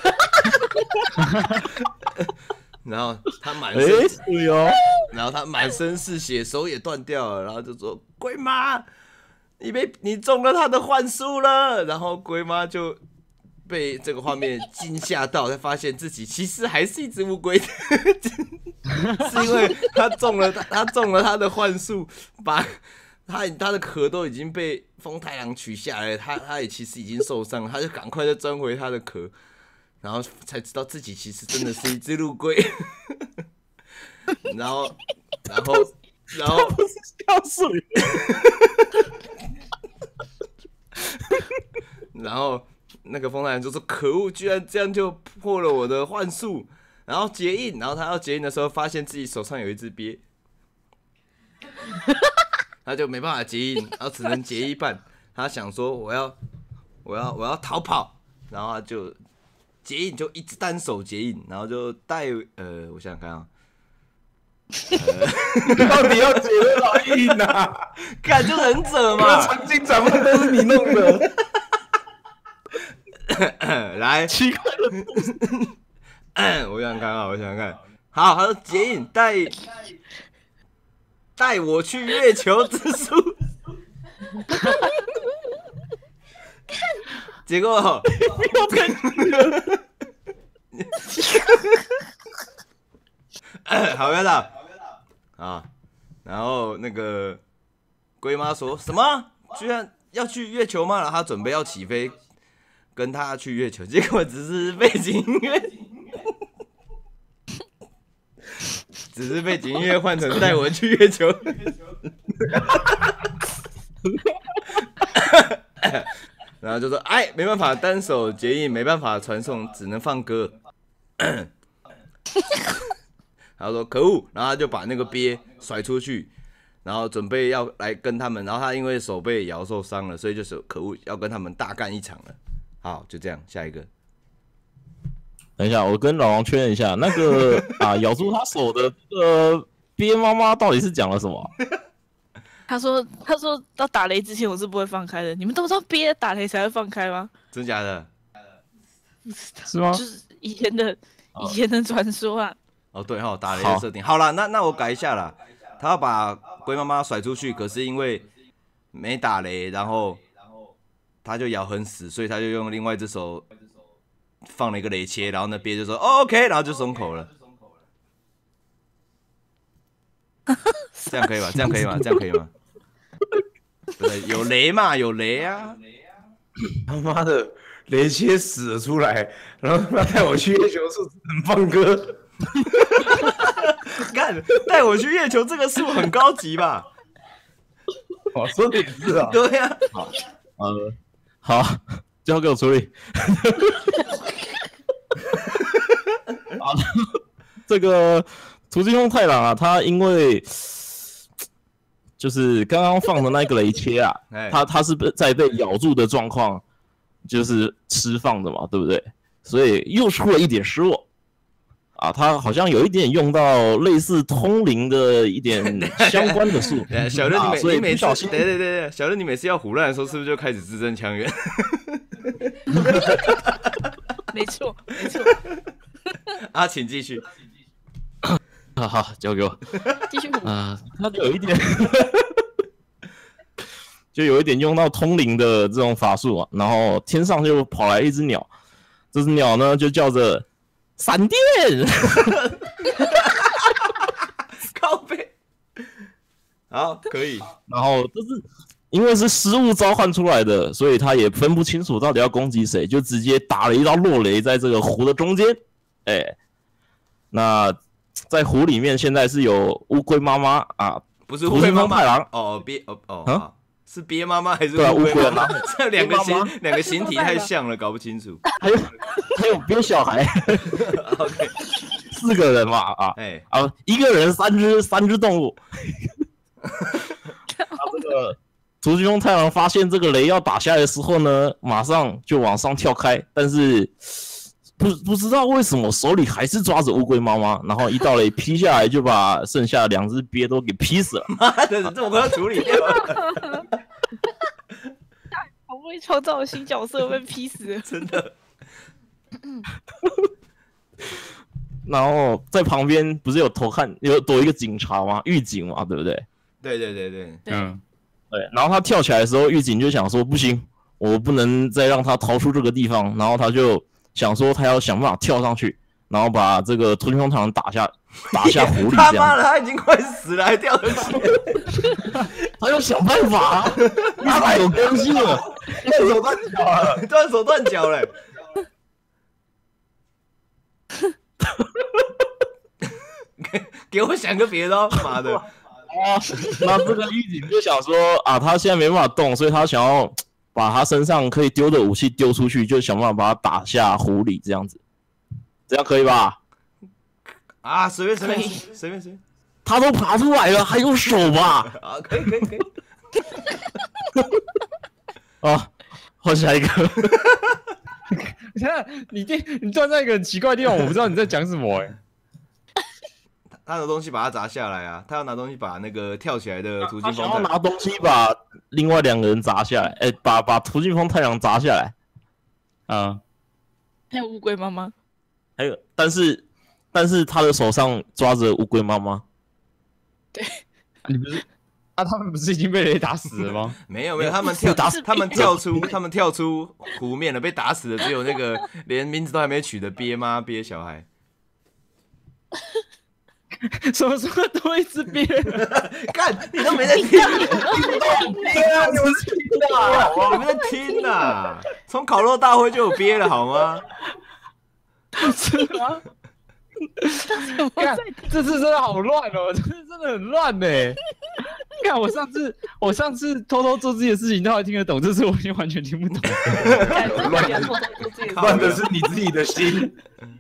S1: 然后他满身，
S4: 哎，对哦，
S1: 然后他满身是血，手也断掉了，然后就说：“龟妈，你被你中了他的幻术了。”然后龟妈就被这个画面惊吓到，才发现自己其实还是一只乌龟，是因为他中了他他中了他的幻术，把他他的壳都已经被风太郎取下来了，他他也其实已经受伤了，他就赶快再钻回他的壳。然后才知道自己其实真的是一只陆龟，然后，然后，然后
S4: 不是跳水，
S1: 然后那个风太郎就说：“可恶，居然这样就破了我的幻术！”然后结印，然后他要结印的时候，发现自己手上有一只鳖，他就没办法结印，然后只能结一半。他想说：“我要，我要，我要逃跑！”然后他就。结印就一直单手结印，然后就带呃，我想想看啊，
S3: 呃、到底要结多少印啊？
S1: 看就忍者嘛，
S3: 长经长梦都是你弄的。
S1: 来，
S4: 奇怪的故事。
S1: 我想想看啊，我想想看，好，他说结印带带我去月球之书。结果，好，不要打啊！然后那个龟妈说什么？居然要去月球吗？然后他准备要起飞，跟他去月球，结果只是背景音乐，只是背景音乐换成带我去月球。然后就说：“哎，没办法，单手结印，没办法传送，只能放歌。”他说：“可恶！”然后他就把那个鳖甩出去，然后准备要来跟他们。然后他因为手被咬受伤了，所以就是可恶，要跟他们大干一场了。好，就这样，下一个。
S4: 等一下，我跟老王确认一下，那个啊，咬住他手的呃鳖妈妈到底是讲了什么、啊？
S2: 他说：“他说到打雷之前我是不会放开的。你们都知道鳖打雷才会放开吗？
S1: 真假的？
S4: 是吗？
S2: 就是以前的以前的传说啊。
S1: 哦，对哈，打雷的设定。好啦，那那我改一下啦。他要把龟妈妈甩出去，可是因为没打雷，然后他就咬很死，所以他就用另外一只手放了一个雷切，然后那鳖就说、哦、OK， 然后就松口了。这样可以吧？这样可以吗？这样可以吗？对，有雷嘛，有雷啊！
S3: 他妈的，雷切死了出来，然后他带我去月球树只能放歌。
S1: 干，带我去月球这个树很高级吧？
S3: 我说的也是啊。
S1: 对呀、啊。
S4: 好，呃，好，交给我处理。好，这个土地公太郎啊，他因为就是刚刚放的那个雷切啊，它它是在被咬住的状况，就是释放的嘛，对不对？所以又出了一点失落。啊，他好像有一点用到类似通灵的一点相关的术。
S1: 小任，你每、
S4: 啊、
S1: 你每次，对对对对，小任，你每次要唬烂的时候，是不是就开始字正腔圆？
S2: 没错，没错。
S1: 啊，请继续。
S4: 好好，交给我。
S2: 继续唬。
S4: 啊，那就有一点，就有一点用到通灵的这种法术啊。然后天上就跑来一只鸟，这只鸟呢就叫着。闪电，
S1: 靠背，好，可以。
S4: 然后这是因为是失误召唤出来的，所以他也分不清楚到底要攻击谁，就直接打了一道落雷在这个湖的中间。哎、欸，那在湖里面现在是有乌龟妈妈啊，
S1: 不是乌龟妈妈，
S4: 太郎
S1: 哦，鳖哦哦。啊是鳖妈妈还是
S4: 乌龟
S1: 妈妈？这两个形两个形体太像了，搞不清楚。
S4: 还有还有鳖小孩
S1: ，OK，
S4: 四个人嘛啊，哎、欸、啊，一个人三只三只动物。啊，这个土巨峰太郎发现这个雷要打下来的时候呢，马上就往上跳开，但是不不知道为什么手里还是抓着乌龟妈妈，然后一道雷劈下来，就把剩下两只鳖都给劈死了。
S1: 妈的，这么快要处理掉了。
S2: 好不容易创造的新角色被劈死了，
S1: 真的。
S4: 然后在旁边不是有偷看，有躲一个警察吗？狱警嘛，对不对？
S1: 对对对对，
S5: 嗯，
S4: 对。然后他跳起来的时候，狱警就想说：“不行，我不能再让他逃出这个地方。”然后他就想说，他要想办法跳上去，然后把这个土巨峰太郎打下，打下湖里。
S1: 他妈的，他已经快死了，还跳得起来。
S4: 他要想办法、啊，他太有攻击了，
S1: 断手断脚了，断手断脚了。给给我想个别的、哦，妈的！
S4: 啊，那这个狱警就想说啊，他现在没办法动，所以他想要把他身上可以丢的武器丢出去，就想办法把他打下湖里，这样子，这样可以吧？
S1: 啊，随便随便随便随便。
S4: 他都爬出来了，还有手吧？
S1: 啊，可以可以可以。
S4: 啊，换下一个。
S5: 现在你地你站在一个很奇怪的地方，我不知道你在讲什么哎、欸。
S1: 他拿东西把它砸下来啊！他要拿东西把那个跳起来的土巨峰，
S4: 他要拿东西把另外两个人砸下来，哎、欸，把把土巨峰太郎砸下来。
S5: 啊，
S2: 还有乌龟妈妈，
S4: 还有，但是但是他的手上抓着乌龟妈妈。
S2: 对，
S5: 你不是啊？他们不是已经被雷打死了吗？
S1: 没有没有，他们跳，他们跳出，他们跳出湖面了，被打死的只有那个连名字都还没取的鳖妈鳖小孩。
S5: 什么时候多一只鳖？
S1: 干，你都没在听，对啊，你们是听的、啊，你们在听啊！从烤肉大会就有鳖了好吗？
S5: 是吗？看这次真的好乱哦，这次真的很乱呢。看我上次，我上次偷偷做自己的事情，他还听得懂，这次我已经完全听不懂。
S3: 乱的乱的是你自己的心。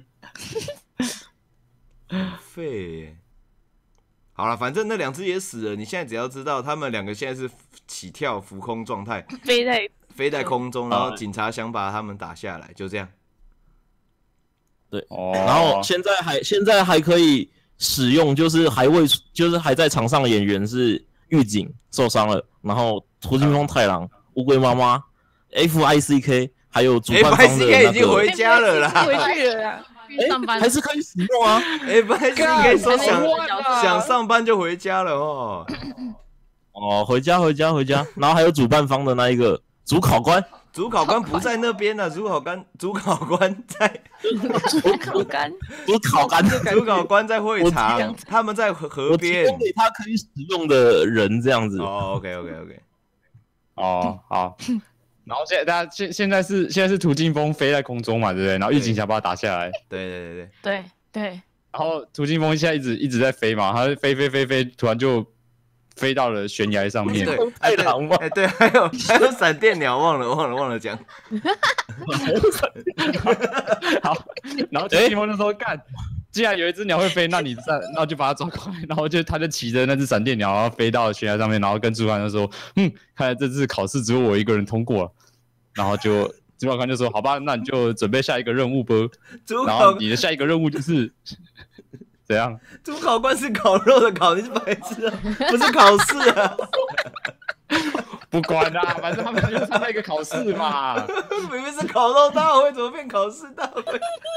S1: 废耶！好了，反正那两只也死了。你现在只要知道，他们两个现在是起跳浮空状态，
S2: 飞在
S1: 飞在空中，然后警察想把他们打下来，就这样。
S4: 对，
S5: 哦，
S4: 然后现在还现在还可以使用，就是还未就是还在场上的演员是狱警受伤了，然后土巨峰太郎、乌龟妈妈、F I C K 还有主办方的、那個、
S1: F I C K 已经回家了啦，
S2: 回去了啦。
S6: 上班、
S4: 欸、还是可以使用啊
S1: ！F I C K 说想
S6: 啊
S1: 想上班就回家了哦。
S4: 哦，回家回家回家，然后还有主办方的那一个主考官，
S1: 主考官不在那边呢、啊，主考官主考官在
S2: 主考官
S4: 主考官
S1: 主考官在会场，他们在河河边。
S4: 我提供给他可以使用的人这样子。
S1: 哦 ，OK OK OK。
S5: 哦，好。然后现在大家现现在是现在是土巨峰飞在空中嘛，对不对？然后狱警想把他打下来。
S1: 对对对对
S2: 对对。
S5: 然后土巨峰现在一直一直在飞嘛，他飞飞飞飞，突然就飞到了悬崖上面。
S1: 对，太狼嘛。哎，对，还有还有闪电鸟，忘了忘了忘了讲。
S5: 好，然后土巨峰就说干。 既然有一只鸟会飞，那你再，那就把它抓过来，然后就他就骑着那只闪电鸟，然后飞到悬崖上面，然后跟主考官就说，嗯，看来这次考试只有我一个人通过了，然后就主考官就说，好吧，那你就准备下一个任务吧，然后你的下一个任务就是怎样？
S1: 主考官是烤肉的烤，你是白痴啊，不是考试啊。
S5: 不管啦，反正他们就参加一个考试嘛。
S1: 明明是烤肉大会，怎么变考试大会？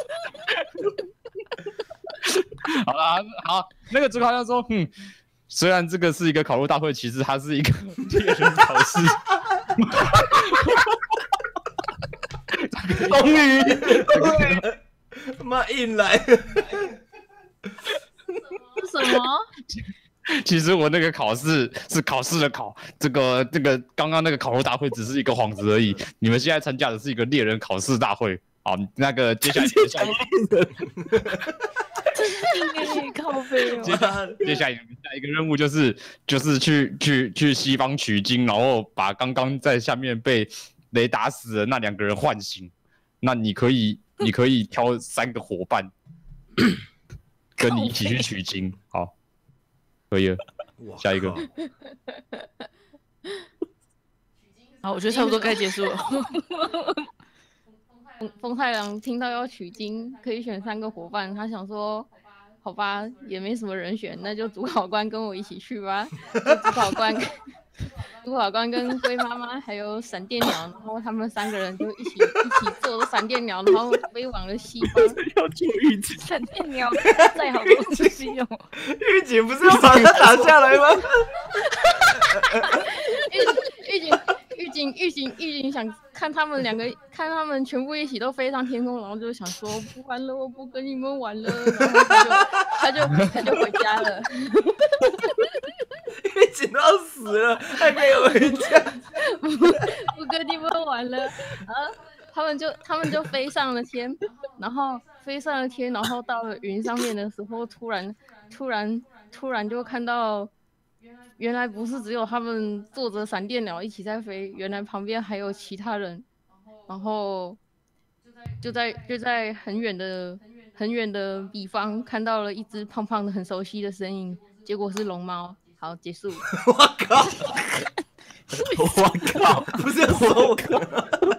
S5: 好啦，好，那个主考官说，嗯，虽然这个是一个烤肉大会，其实它是一个猎人考试。
S3: 终于，终
S1: 于，妈硬来。
S6: 什么？
S5: 其实我那个考试是考试的考，这个这个刚刚那个烤肉大会只是一个幌子而已。你们现在参加的是一个猎人考试大会。好，那个接下来接下来，
S2: 靠背哦。
S5: 接下接下来下一个任务就是就是去去去西方取经，然后把刚刚在下面被雷打死的那两个人唤醒。那你可以你可以挑三个伙伴，跟你一起去取经。好。可以了，下一个。
S2: 好，我觉得差不多该结束了。
S6: 风太郎听到要取经，可以选三个伙伴，他想说，好吧，也没什么人选，那就主考官跟我一起去吧。主考官，主考官跟龟妈妈还有闪电鸟，然后他们三个人就一起一起坐着闪电鸟，然后飞往了西方。
S4: 要做预警，
S2: 闪电鸟再好多东西用。
S1: 预警不是要把它打下来吗？
S6: 预预警预警预警预警想看他们两个，看他们全部一起都飞上天空，然后就想说不玩了，我不跟你们玩了，然后他就他就他就回家了。
S1: 预警都要死了，还可以回家？
S6: 不不跟你们玩了啊！他们就他们就飞上了天，然后飞上了天，然后到了云上面的时候，突然突然突然就看到。原来不是只有他们坐着闪电鸟一起在飞，原来旁边还有其他人，然后就在就在很远的很远的地方看到了一只胖胖的很熟悉的身影，结果是龙猫。好，结束。
S1: 我靠！
S4: 我靠！
S1: 不是要说我靠！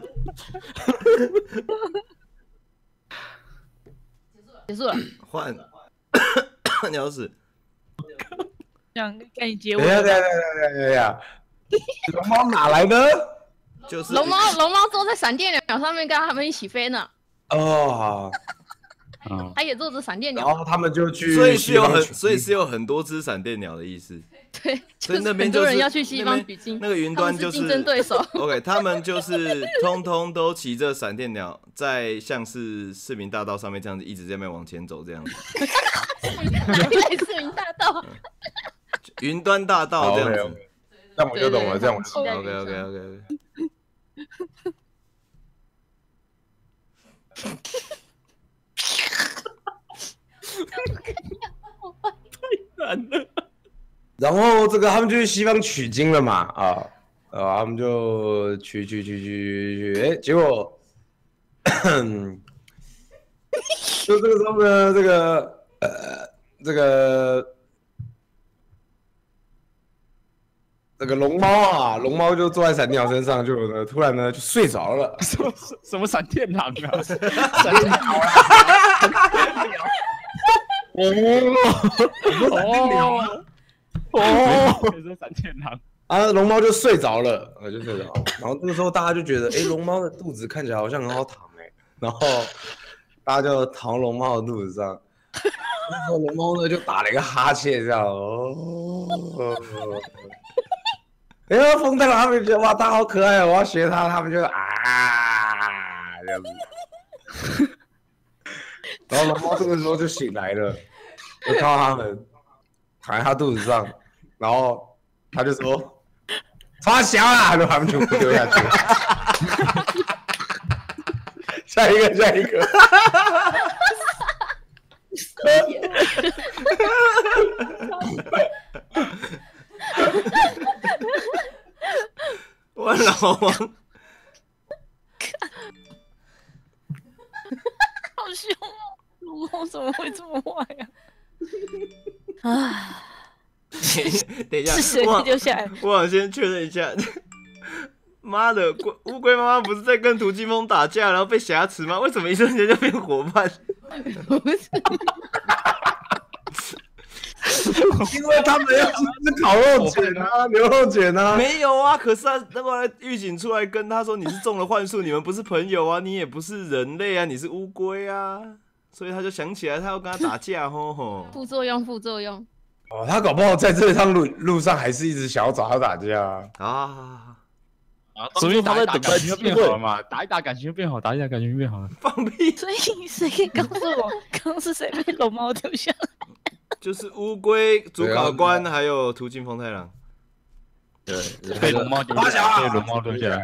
S6: 结束了。
S1: 换鸟屎。
S2: 想赶你结尾。
S3: 等一下，等一下，等一下，等一下，龙猫哪来的？
S1: 就是
S6: 龙猫，龙猫坐在闪电鸟上面跟他们一起飞呢。
S3: 哦，
S5: 嗯，
S6: 他也坐着闪电鸟。
S3: 然后他们就去，
S1: 所以是有很，所以是有很多只闪电鸟的意思。
S6: 对，
S1: 所以那边
S6: 很多人要去西方取经，
S1: 那个云端就是
S6: 竞争对手。
S1: OK， 他们就是通通都骑着闪电鸟，在像是市民大道上面这样子一直在那边往前走这样子。
S6: 哪里来市民大道？
S1: 云端大道这样子。
S3: Okay, 这样我就懂了，这样我就懂了。
S1: OK OK OK OK。
S4: 太难了。
S3: 然后这个他们就去西方取经了嘛，啊，啊，他们就去去去去去，哎，结果，就这个时候呢，这个呃，这个这个龙猫啊，龙猫就坐在闪电鸟身上，就呢突然呢就睡着了。
S5: 什么什么闪电狼啊？
S4: 闪电鸟啊！哦哦
S5: 哦，变成闪电狼
S3: 啊，龙猫就睡着了，呃，就睡着。然后这个时候大家就觉得，哎，龙猫的肚子看起来好像很好躺哎，然后大家就躺到龙猫的肚子上。那时候龙猫呢就打了一个哈欠，这样哦。然后风太郎他们觉得哇，它好可爱，我要学它，他们就啊这样子。然后龙猫这个时候就醒来了，就看到他们躺在他肚子上，然后他就说：“发小啦！”然后他们全部丢下去了。下一个，下一个。
S1: 我老王，
S2: 好凶哦！龙猫怎么么会这么坏啊？啊，
S1: 等一下，
S2: 是谁
S1: 我
S2: 被丢下来？
S1: 我想先确认一下。妈的，龟乌龟妈妈不是在跟涂金峰打架，然后被挟持吗？为什么一瞬间就变伙伴？
S6: 不是，
S3: 因为他们要吃烤肉卷啊、牛肉卷啊。
S1: 没有啊，可是他那个狱警出来跟他说你是中了幻术，你们不是朋友啊，你也不是人类啊，你是乌龟啊，所以他就想起来他要跟他打架，吼吼。
S6: 副作用，副作用。
S3: 哦，他搞不好在这趟路路上还是一直想要找他打架啊。
S1: 啊，
S5: 啊，
S4: 说明他在
S5: 打
S4: 等待
S5: 感情就
S4: 机会
S5: 变好了嘛，打一打感情就变好，打一打感情就变好了。
S1: 放屁！
S2: 所以谁可以告诉我，刚刚是谁被龙猫丢下来？
S1: 就是乌龟、主考官还有途经风太郎。
S4: 对，
S5: 被龙猫丢下来，被龙猫丢下来。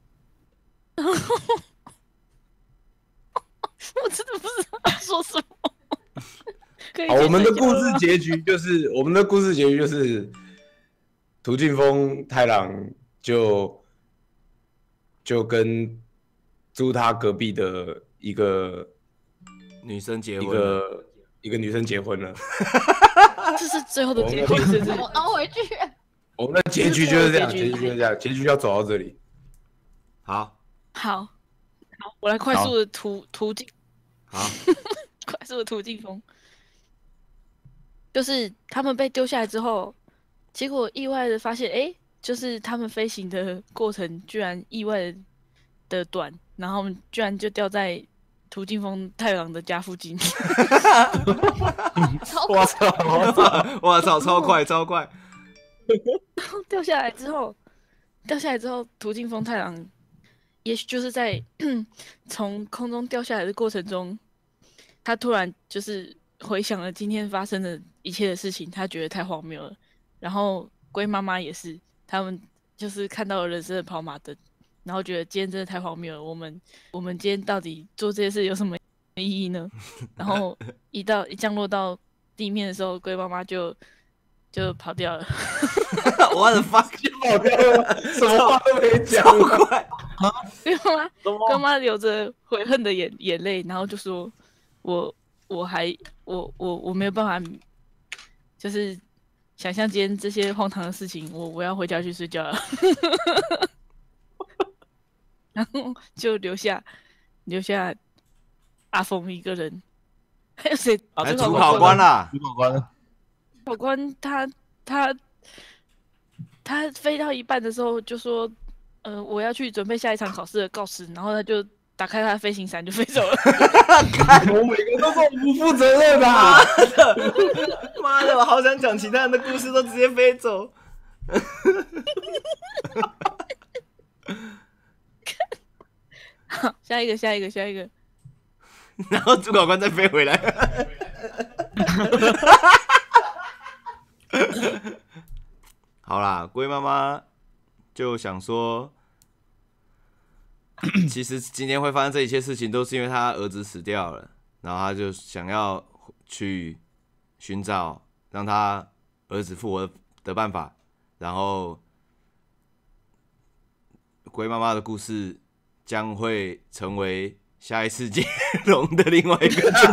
S2: 我真的不知道他说什么。可以
S3: 好，我们的
S2: 解释一下
S3: 故事结局就是我们的故事结局就是涂俊峰太郎就就跟住他隔壁的一个
S1: 女生结
S3: 一
S1: 婚了，
S3: 个一个女生结婚了。
S2: 这是最后的结局，是不是？
S6: 我凹回去。
S3: 我们的结局就是这样，
S2: 这是最后的结局
S3: 结局就是这样，结局要走到这里。
S1: 好，
S2: 好，好，我来快速的途途径，
S1: 好，
S2: 快速的途径风，就是他们被丢下来之后，结果意外的发现，哎，就是他们飞行的过程居然意外的短，然后他们居然就掉在途径风太郎的家附近。
S3: 我操！
S1: 我操，超快，超快！
S2: 掉下来之后，掉下来之后，途径风太郎，也许就是在从空中掉下来的过程中，他突然就是回想了今天发生的一切的事情，他觉得太荒谬了。然后龟妈妈也是，他们就是看到了人生的跑马灯，然后觉得今天真的太荒谬了。我们我们今天到底做这些事有什么意义呢？然后一到一降落到地面的时候，龟妈妈就就跑掉了。
S1: 我的 fuck，
S3: 跑掉了，什么话都没讲。
S1: 超快！
S2: 龟妈妈，龟妈妈流着悔恨的眼眼泪，然后就说：“我我还我我我没有办法，就是想象今天这些荒唐的事情，我我要回家去睡觉了。”然后就留下留下阿峰一个人，还有谁？
S4: 啊
S1: 还主考官啦，
S4: 主考官
S2: 考官他他他飞到一半的时候就说：“呃，我要去准备下一场考试的告示。”然后他就打开他的飞行伞就飞走了。
S3: 我每个都说我不负责任的、啊。
S1: 妈的，我好想讲其他人的故事，都直接飞走。
S2: 好，下一个，下一个，下一个。
S1: 然后主考官再飞回来。好啦，龟妈妈就想说，其实今天会发生这一切事情，都是因为他儿子死掉了，然后他就想要去寻找让他儿子复活的办法，然后龟妈妈的故事将会成为下一次接龙的另外一个主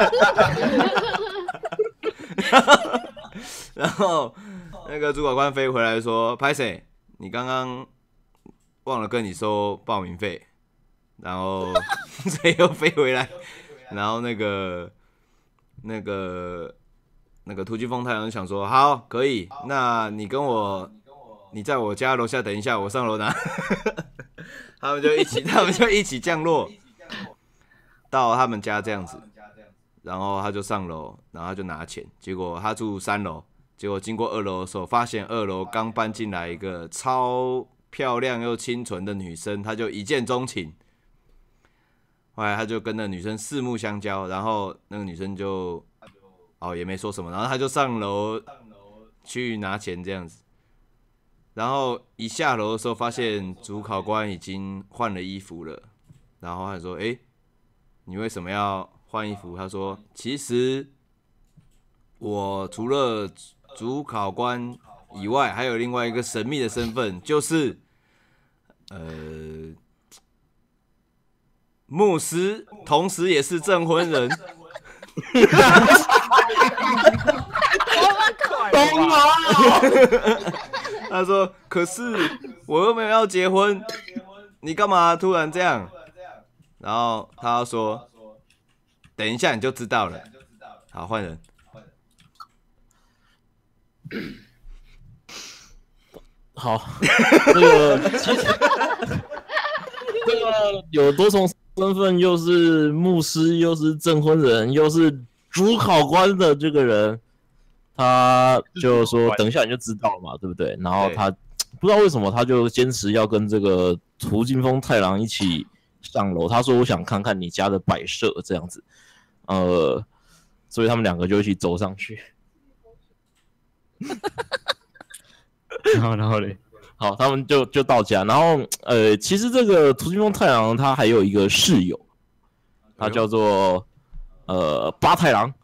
S1: 题。然后那个主考官飞回来说：“拍谁？你刚刚忘了跟你收报名费。”然后所以又飞回来，然后那个那个那个突击风太阳想说：“好，可以，那你跟我，你在我家楼下等一下，我上楼拿。”他们就一起，他们就一起降落到他们家这样子，然后他就上楼，然后他就拿钱，结果他住三楼，结果经过二楼的时候，发现二楼刚搬进来一个超漂亮又清纯的女生，他就一见钟情。后来他就跟那女生四目相交，然后那个女生就哦也没说什么，然后他就上楼去拿钱这样子。然后一下楼的时候，发现主考官已经换了衣服了。然后他说：“哎，你为什么要换衣服？”他说：“其实我除了主考官以外，还有另外一个神秘的身份，就是呃牧师，同时也是证婚人。”
S3: 懂吗？
S1: 他说：“可是我又没有要结婚，你干嘛突然这样？”然后他说：“等一下你就知道了。”好，换人。
S4: 好，这个其实这个有多重身份，又是牧师，又是证婚人，又是主考官的这个人，他就说等一下你就知道嘛，对不对？然后他不知道为什么，他就坚持要跟这个涂金风太郎一起上楼。他说：“我想看看你家的摆设，这样子。”呃，所以他们两个就一起走上去。
S5: 然后，然后嘞，
S4: 好，他们就就到家，然后呃，其实这个涂金风太郎他还有一个室友，他叫做呃八太郎。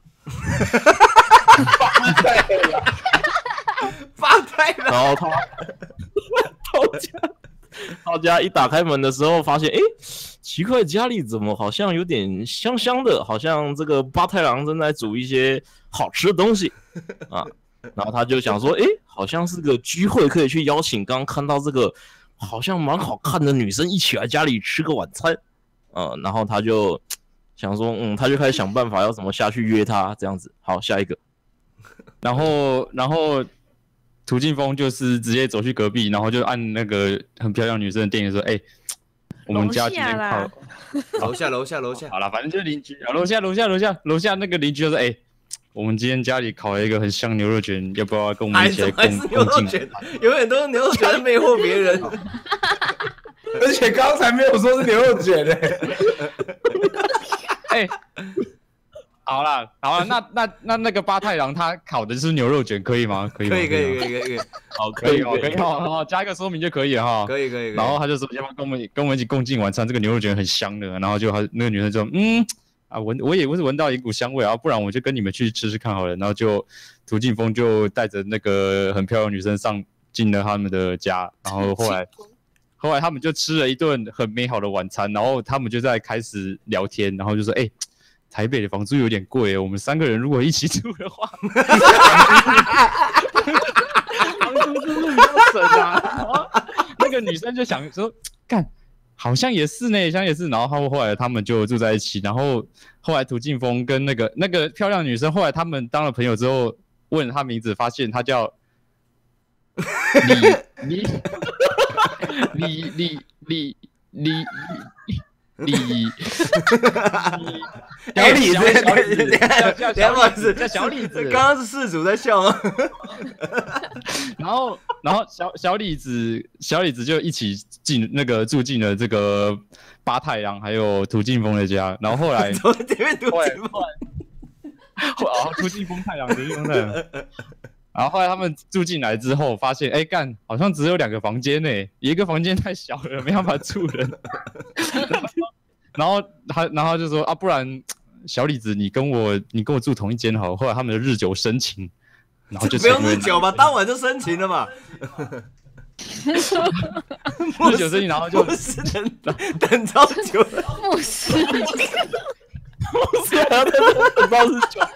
S3: 八太郎，
S1: 八太郎。
S4: 然后他到家，到家一打开门的时候，发现哎，奇怪，家里怎么好像有点香香的，好像这个八太郎正在煮一些好吃的东西啊。然后他就想说，哎，好像是个聚会，可以去邀请刚刚看到这个好像蛮好看的女生一起来家里吃个晚餐。呃，然后他就想说，嗯，他就开始想办法要怎么下去约她，这样子。好，下一个。
S5: 然后，然后涂金风就是直接走去隔壁，然后就按那个很漂亮女生的电铃说：“哎、欸，我们家今天靠
S1: 楼下楼下楼下，
S5: 好了，反正就是邻居啊，楼下楼下楼下楼下那个邻居就说：哎、欸，我们今天家里烤了一个很香牛肉卷，要不要跟我们一起来共共进？
S1: 永远都是牛肉卷在魅惑别人，
S3: 而且刚才没有说是牛肉卷嘞、欸。
S5: 哎、欸。”好啦，好啦，那那那那个八太郎他烤的是牛肉卷，可以吗？可以吗？
S1: 可以可以可以可以可以，
S4: 好，
S5: 可以哦，可以哦，加一个说明就可以了哈。
S1: 可以可以。
S5: 然后他就说要不要跟我们跟我们一起共进晚餐？这个牛肉卷很香的。然后就他那个女生就嗯啊闻我也是闻到一股香味啊，不然我就跟你们去吃吃看好了。然后就涂金风就带着那个很漂亮的女生上进了他们的家，然后后来后来他们就吃了一顿很美好的晚餐，然后他们就在开始聊天，然后就说哎。欸台北的房租有点贵，我们三个人如果一起住的话，房租是不是比较省啊？那个女生就想说，干，好像也是呢，好像也是。然后后后来他们就住在一起，然后后来涂金风跟那个那个漂亮女生，后来他们当了朋友之后，问了她名字，发现她叫李李李李李李。李，
S1: 小李子，
S5: 小李子，
S1: 等下不好意思，
S5: 叫小李子。
S1: 刚刚是事主在笑吗？
S5: 然后，然后小小李子，小李子就一起进那个住进了这个八太郎还有涂金风的家。然后后来，
S1: 怎么前面涂金风？
S5: 哦，涂金风太郎，涂金风太郎。然后后来他们住进来之后，发现哎干，好像只有两个房间呢，一个房间太小了，没办法住人。然后他，然后就说啊，不然小李子你跟我，你跟我住同一间好。后来他们的日久生情，然后就
S1: 不用日久吧，当晚就生情了嘛。
S5: 日久生情，然后就
S1: 牧师等等超久了，
S2: 牧师，
S4: 牧师还要在这等到日久。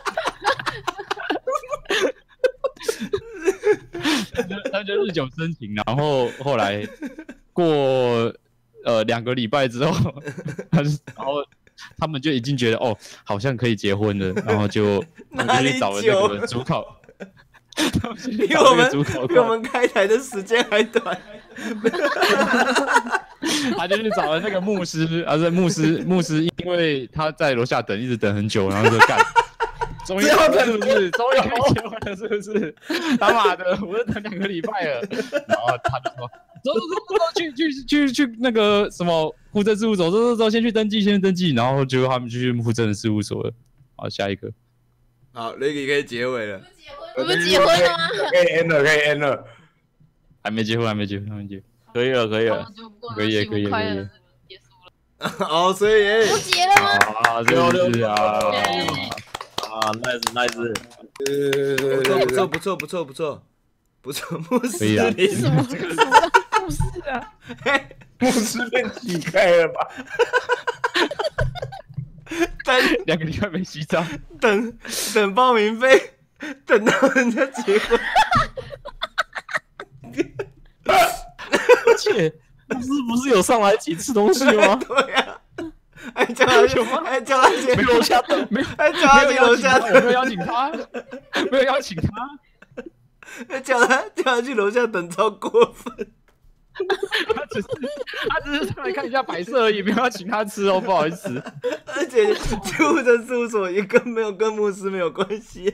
S5: 他就日久生情，然后后来过呃两个礼拜之后，他然后他们就已经觉得哦，好像可以结婚了，然后就他们就去找了那个主考，
S1: 比我们比我们开台的时间还短。
S5: 他就去找了那个牧师，而且牧师牧师因为他在楼下等，一直等很久，然后就干。终于要是不是？终于可以结婚了，是不是？他妈的，我都等两个礼拜了。然后他就说：“走走走走，去去去去那个什么户政事务所，走走走，先去登记，先去登记。”然后结果他们就去户政的事务所了。好，下一个。
S1: 好 ，Ricky 可以结尾了。
S2: 我们结婚了吗？
S3: 可以 end 了，可以 end 了。
S5: 还没结婚，还没结婚，还没结婚。
S4: 可以了，可以了，
S5: 可以，可以，可以。
S1: 哦，所以
S2: 不结了吗？
S5: 啊，这是啊。
S4: 啊 ，nice nice，
S1: 不错不错不错不错不错，牧师你
S2: 什么什么牧师啊？
S3: 牧师被挤开了吧？
S1: 等
S5: 两个礼拜没洗澡，
S1: 等等报名费，等到人家结婚，
S4: 而且不是不是有上来一起吃东西吗？
S1: 对呀、啊，还叫他去，还叫他去
S5: 没有下等，没有
S1: 还叫他去楼下
S5: 我没有邀请他，没有邀请他，
S1: 还叫他叫他去楼下等，超过分。
S5: 他只是他只是上来看一下摆设而已，没有要请他吃哦，不好意思。
S1: 而且救护车事务所也跟没有跟牧师没有关系。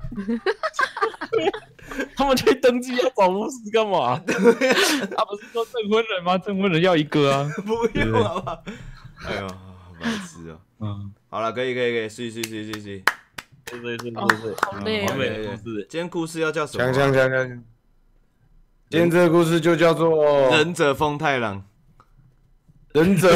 S4: 他们去登记要找牧师干嘛？
S5: 他不是说证婚人吗？证婚人要一个啊。
S1: 不用好不好？哎呦，好白痴哦。
S5: 嗯，
S1: 好了，可以可以可以，是是是是是。
S4: 对对对
S2: 哦
S4: 对对，
S2: 好累哦。
S4: 好美
S1: 对
S4: 的故事。
S1: 今天故事要叫什么啊？
S3: 强强强强！今天这个故事就叫做
S1: 忍者风太郎。
S3: 忍者。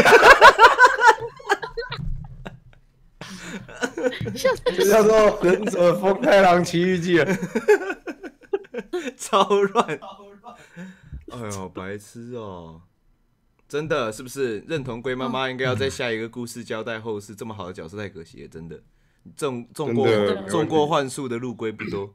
S3: 就叫做《忍者风太郎奇遇记》了。
S1: 超乱。哎呦，白痴哦！真的是不是认同龟妈妈应该要在下一个故事交代后事？这么好的角色太可惜了，真的。中中过
S3: 真的
S1: 中过幻术的陆龟不多。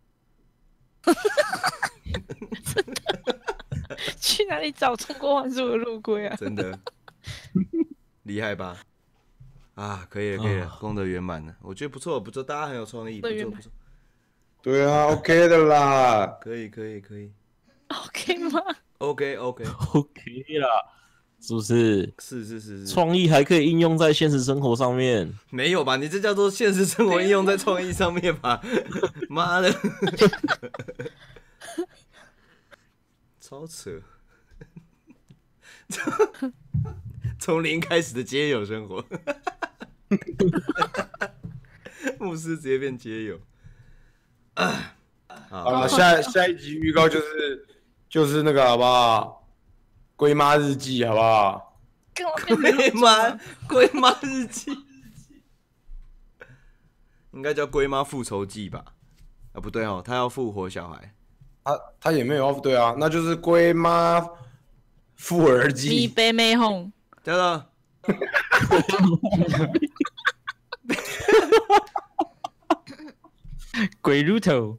S2: 去哪里找中国幻术的陆龟啊？
S1: 真的厉害吧？啊，可以了，可以了，功德圆满了，我觉得不错，不错，大家很有创意，不错，不错，
S3: 对啊 ，OK 的啦。
S1: 可以，可以，可以
S2: OK 吗？
S1: ，OK，OK，
S4: OK 啦，是不是？
S1: 是是是是，
S4: 创意还可以应用在现实生活上面。
S1: 没有吧？你这叫做现实生活应用在创意上面吧？妈的，超扯，从零开始的街友生活。牧师直接变街友。啊，
S3: 好了，下下一集预告就是就是那个好不好？龟妈日记好不好？
S2: 跟我变
S1: 龟妈龟妈日记，应该叫龟妈复仇记吧？啊，不对哦，他要复活小孩。
S3: 他他也没有对啊，那就是龟妈复儿
S2: 你
S3: 记。
S2: 北美红，
S1: 叫做
S5: 鬼乳头，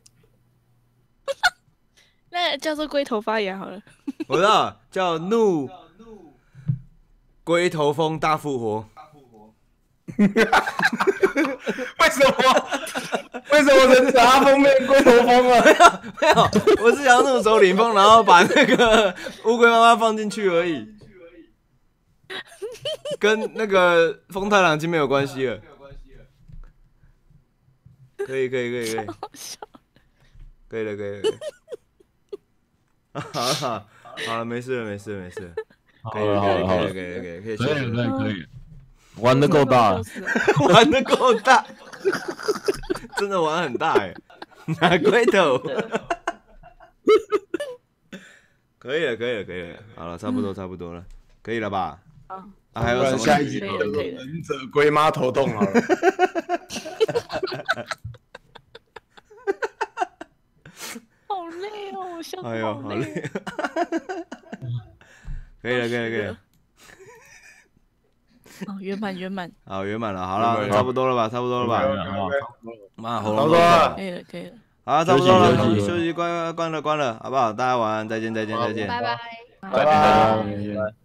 S2: 那叫做龟头发芽好了。
S1: 我知道，叫怒龟头风大复活。
S3: 为什么？为什么忍者阿峰变龟头风了？
S1: 没有，我是想要怒手领风，然后把那个乌龟妈妈放进去而已，跟那个风太郎已经没有关系了。可以，可以，可以，可以，可以了，可以了，可以了。好了，好了，没事了，没事了，没事了。可以了，可以了，可以了，可以了，可以了，可以
S5: 可以
S1: 休息了。
S5: 可以可以，
S4: 玩的够大了，
S1: 玩的够大，真的玩很大哎，拿龟头。可以了，可以了，可以了，好了，差不多，差不多了，可以了吧？
S2: 好，
S1: 啊，还有什么？
S3: 下一集
S2: 可以了可以了
S3: 忍者龟妈头痛好了。
S2: 好累哦，我笑得
S1: 哎呦，好
S2: 好累
S1: 累。可以了，可以了，可以了。
S2: 哦，圆满圆满，
S1: 好，圆满了，好了，
S3: 圆满了
S1: 差不多了吧？差不多了吧？
S4: 好
S1: 妈，喉
S3: 差不多
S1: 咙都痛了
S3: 了。
S2: 可以了可以了，
S1: 好，差不多了，
S4: 休息
S1: 休息，关关了，关了，好不好？大家晚安，再见，再见，再见。
S6: 拜拜。
S3: 拜拜。
S5: 拜拜。